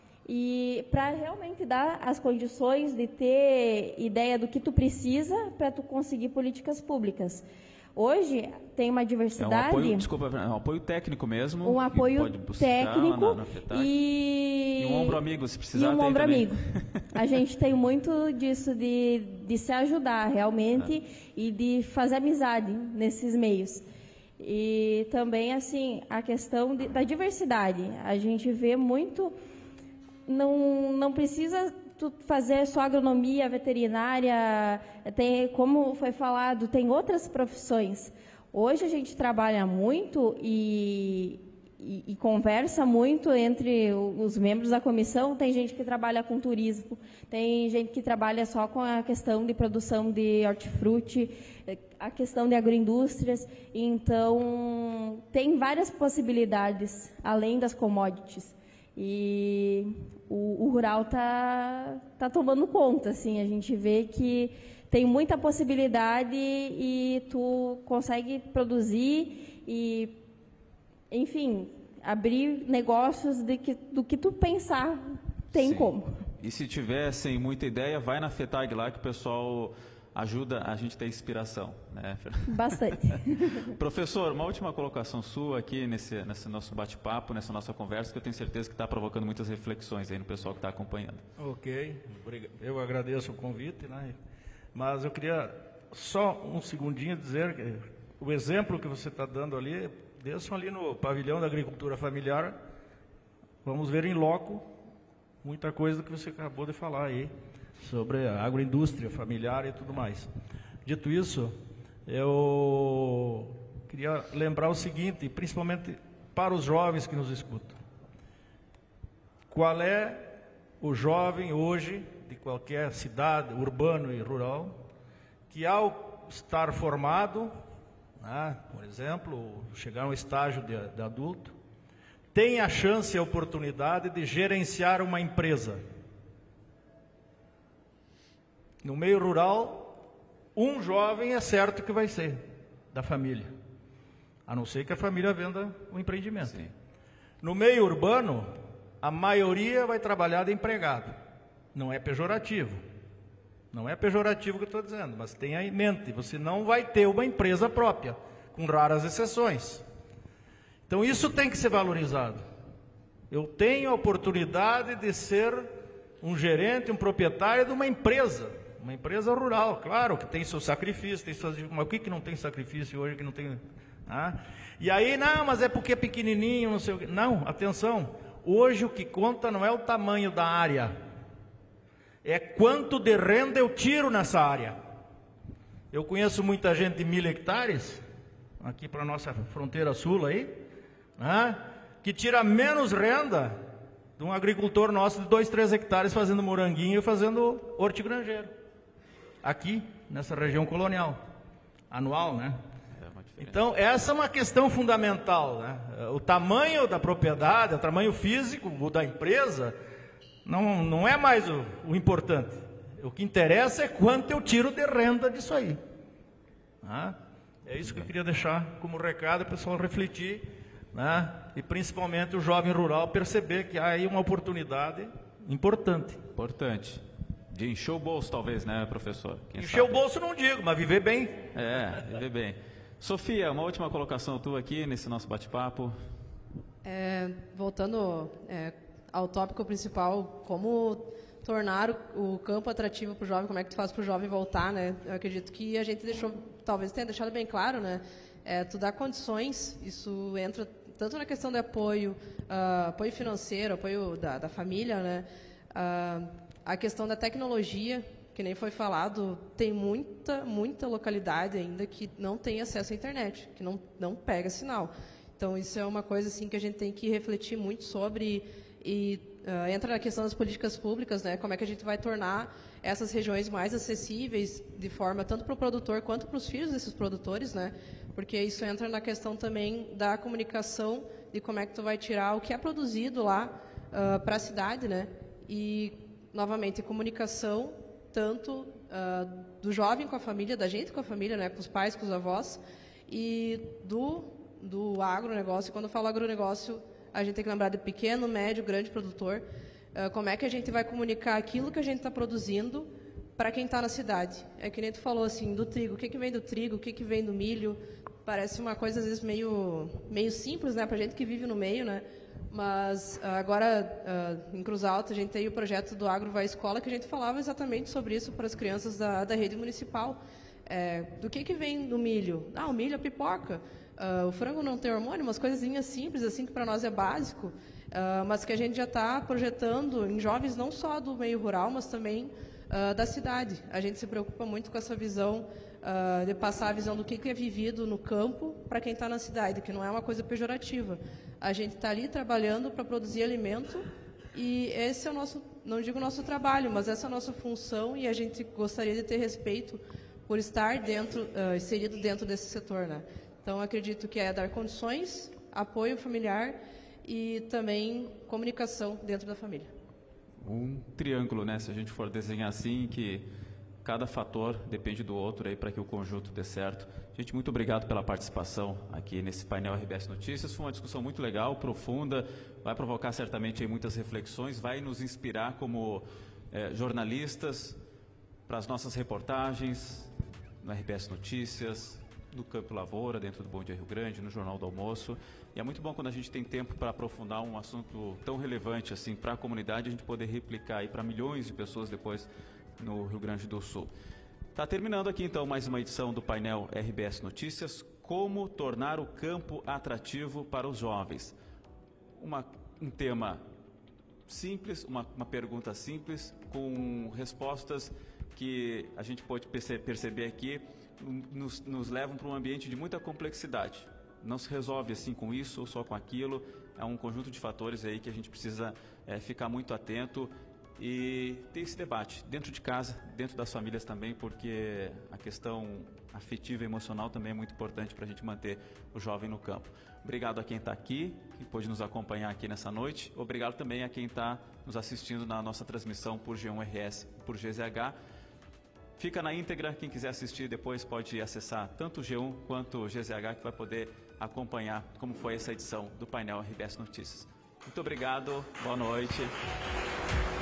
E para realmente dar as condições de ter ideia do que tu precisa para tu conseguir políticas públicas. Hoje tem uma diversidade... É um apoio, desculpa, é um apoio técnico mesmo. Um apoio pode buscar técnico na, na e... e um ombro amigo, se precisar. E um ombro também. amigo. A gente tem muito disso de, de se ajudar realmente é. e de fazer amizade nesses meios. E também, assim, a questão de, da diversidade. A gente vê muito... Não, não precisa tu fazer só agronomia, veterinária, tem, como foi falado, tem outras profissões. Hoje a gente trabalha muito e, e, e conversa muito entre os membros da comissão. Tem gente que trabalha com turismo, tem gente que trabalha só com a questão de produção de hortifruti, a questão de agroindústrias. Então, tem várias possibilidades, além das commodities. E o, o rural está tá tomando conta, assim, a gente vê que tem muita possibilidade e tu consegue produzir e, enfim, abrir negócios de que, do que tu pensar, tem Sim. como. E se tiver sem muita ideia, vai na FETAG lá que o pessoal ajuda a gente a ter inspiração, né? Bastante. Professor, uma última colocação sua aqui nesse, nesse nosso bate-papo, nessa nossa conversa, que eu tenho certeza que está provocando muitas reflexões aí no pessoal que está acompanhando. Ok, eu agradeço o convite, né? Mas eu queria só um segundinho dizer que o exemplo que você está dando ali, desçam ali no pavilhão da agricultura familiar, vamos ver em loco muita coisa do que você acabou de falar aí, sobre a agroindústria familiar e tudo mais. Dito isso, eu queria lembrar o seguinte, principalmente para os jovens que nos escutam. Qual é o jovem hoje, de qualquer cidade, urbano e rural, que ao estar formado, né, por exemplo, chegar a um estágio de, de adulto, tem a chance e a oportunidade de gerenciar uma empresa? No meio rural, um jovem é certo que vai ser da família, a não ser que a família venda o empreendimento. Sim. No meio urbano, a maioria vai trabalhar de empregado. Não é pejorativo, não é pejorativo o que eu estou dizendo, mas tenha em mente, você não vai ter uma empresa própria, com raras exceções. Então isso tem que ser valorizado. Eu tenho a oportunidade de ser um gerente, um proprietário de uma empresa. Uma empresa rural, claro, que tem seu sacrifício, tem suas... mas o que, que não tem sacrifício hoje, que não tem... Ah? E aí, não, mas é porque é pequenininho, não sei o quê. Não, atenção, hoje o que conta não é o tamanho da área, é quanto de renda eu tiro nessa área. Eu conheço muita gente de mil hectares, aqui para a nossa fronteira sul aí, ah, que tira menos renda de um agricultor nosso de dois, três hectares fazendo moranguinho e fazendo hortigranjeiro. Aqui, nessa região colonial, anual, né? Então, essa é uma questão fundamental, né? O tamanho da propriedade, o tamanho físico o da empresa, não, não é mais o, o importante. O que interessa é quanto eu tiro de renda disso aí. Ah, é isso que eu queria deixar como recado, para o pessoal refletir, né? E principalmente o jovem rural perceber que há aí uma oportunidade importante. Importante. De encher o bolso, talvez, né, professor? Quem encher sabe? O bolso não digo, mas viver bem. É, viver bem. Sofia, uma última colocação tua aqui nesse nosso bate-papo. É, voltando é, ao tópico principal, como tornar o, o campo atrativo para o jovem, como é que tu faz para o jovem voltar, né? Eu acredito que a gente deixou, talvez tenha deixado bem claro, né? É, tu dá condições, isso entra tanto na questão de apoio, uh, apoio financeiro, apoio da, da família, né? Uh, A questão da tecnologia, que nem foi falado, tem muita, muita localidade ainda que não tem acesso à internet, que não, não pega sinal. Então, isso é uma coisa assim, que a gente tem que refletir muito sobre e uh, entra na questão das políticas públicas, né? Como é que a gente vai tornar essas regiões mais acessíveis de forma tanto para o produtor quanto para os filhos desses produtores, né? Porque isso entra na questão também da comunicação, de como é que tu vai tirar o que é produzido lá uh, para a cidade, né? E, novamente, comunicação tanto uh, do jovem com a família, da gente com a família, né? Com os pais, com os avós, e do, do agronegócio. Quando eu falo agronegócio, a gente tem que lembrar de pequeno, médio, grande produtor. Uh, como é que a gente vai comunicar aquilo que a gente está produzindo para quem está na cidade? É que nem tu falou, assim, do trigo. O que, que vem do trigo? O que, que vem do milho? Parece uma coisa, às vezes, meio, meio simples, né, para a gente que vive no meio, né? Mas agora, uh, em Cruz Alta, a gente tem o projeto do Agro Vai Escola, que a gente falava exatamente sobre isso para as crianças da, da rede municipal. É, do que, que vem do milho? Ah, o milho é pipoca. Uh, o frango não tem hormônio, umas coisinhas simples, assim, que para nós é básico, uh, mas que a gente já está projetando em jovens não só do meio rural, mas também uh, da cidade. A gente se preocupa muito com essa visão Uh, de passar a visão do que, que é vivido no campo para quem está na cidade, que não é uma coisa pejorativa. A gente está ali trabalhando para produzir alimento e esse é o nosso, não digo nosso trabalho, mas essa é a nossa função e a gente gostaria de ter respeito por estar dentro, uh, inserido dentro desse setor, né? Então, acredito que é dar condições, apoio familiar e também comunicação dentro da família. Um triângulo, né? Se a gente for desenhar assim, que cada fator depende do outro aí para que o conjunto dê certo. Gente, muito obrigado pela participação aqui nesse painel R B S Notícias. Foi uma discussão muito legal, profunda, vai provocar certamente aí muitas reflexões, vai nos inspirar como eh, jornalistas para as nossas reportagens no R B S Notícias, no Campo Lavoura, dentro do Bom Dia Rio Grande, no Jornal do Almoço. E é muito bom quando a gente tem tempo para aprofundar um assunto tão relevante assim para a comunidade, a gente poder replicar aí para milhões de pessoas depois no Rio Grande do Sul. Está terminando aqui então mais uma edição do painel R B S Notícias, como tornar o campo atrativo para os jovens. Uma, um tema simples, uma, uma pergunta simples, com respostas que a gente pode perce perceber aqui, nos, nos levam para um ambiente de muita complexidade. Não se resolve assim com isso ou só com aquilo, é um conjunto de fatores aí que a gente precisa é, ficar muito atento e ter esse debate dentro de casa, dentro das famílias também, porque a questão afetiva e emocional também é muito importante para a gente manter o jovem no campo. Obrigado a quem está aqui, que pôde nos acompanhar aqui nessa noite. Obrigado também a quem está nos assistindo na nossa transmissão por G um R S, por G Z H. Fica na íntegra, quem quiser assistir depois pode acessar tanto o G um quanto o G Z H, que vai poder acompanhar como foi essa edição do painel R B S Notícias. Muito obrigado, boa noite.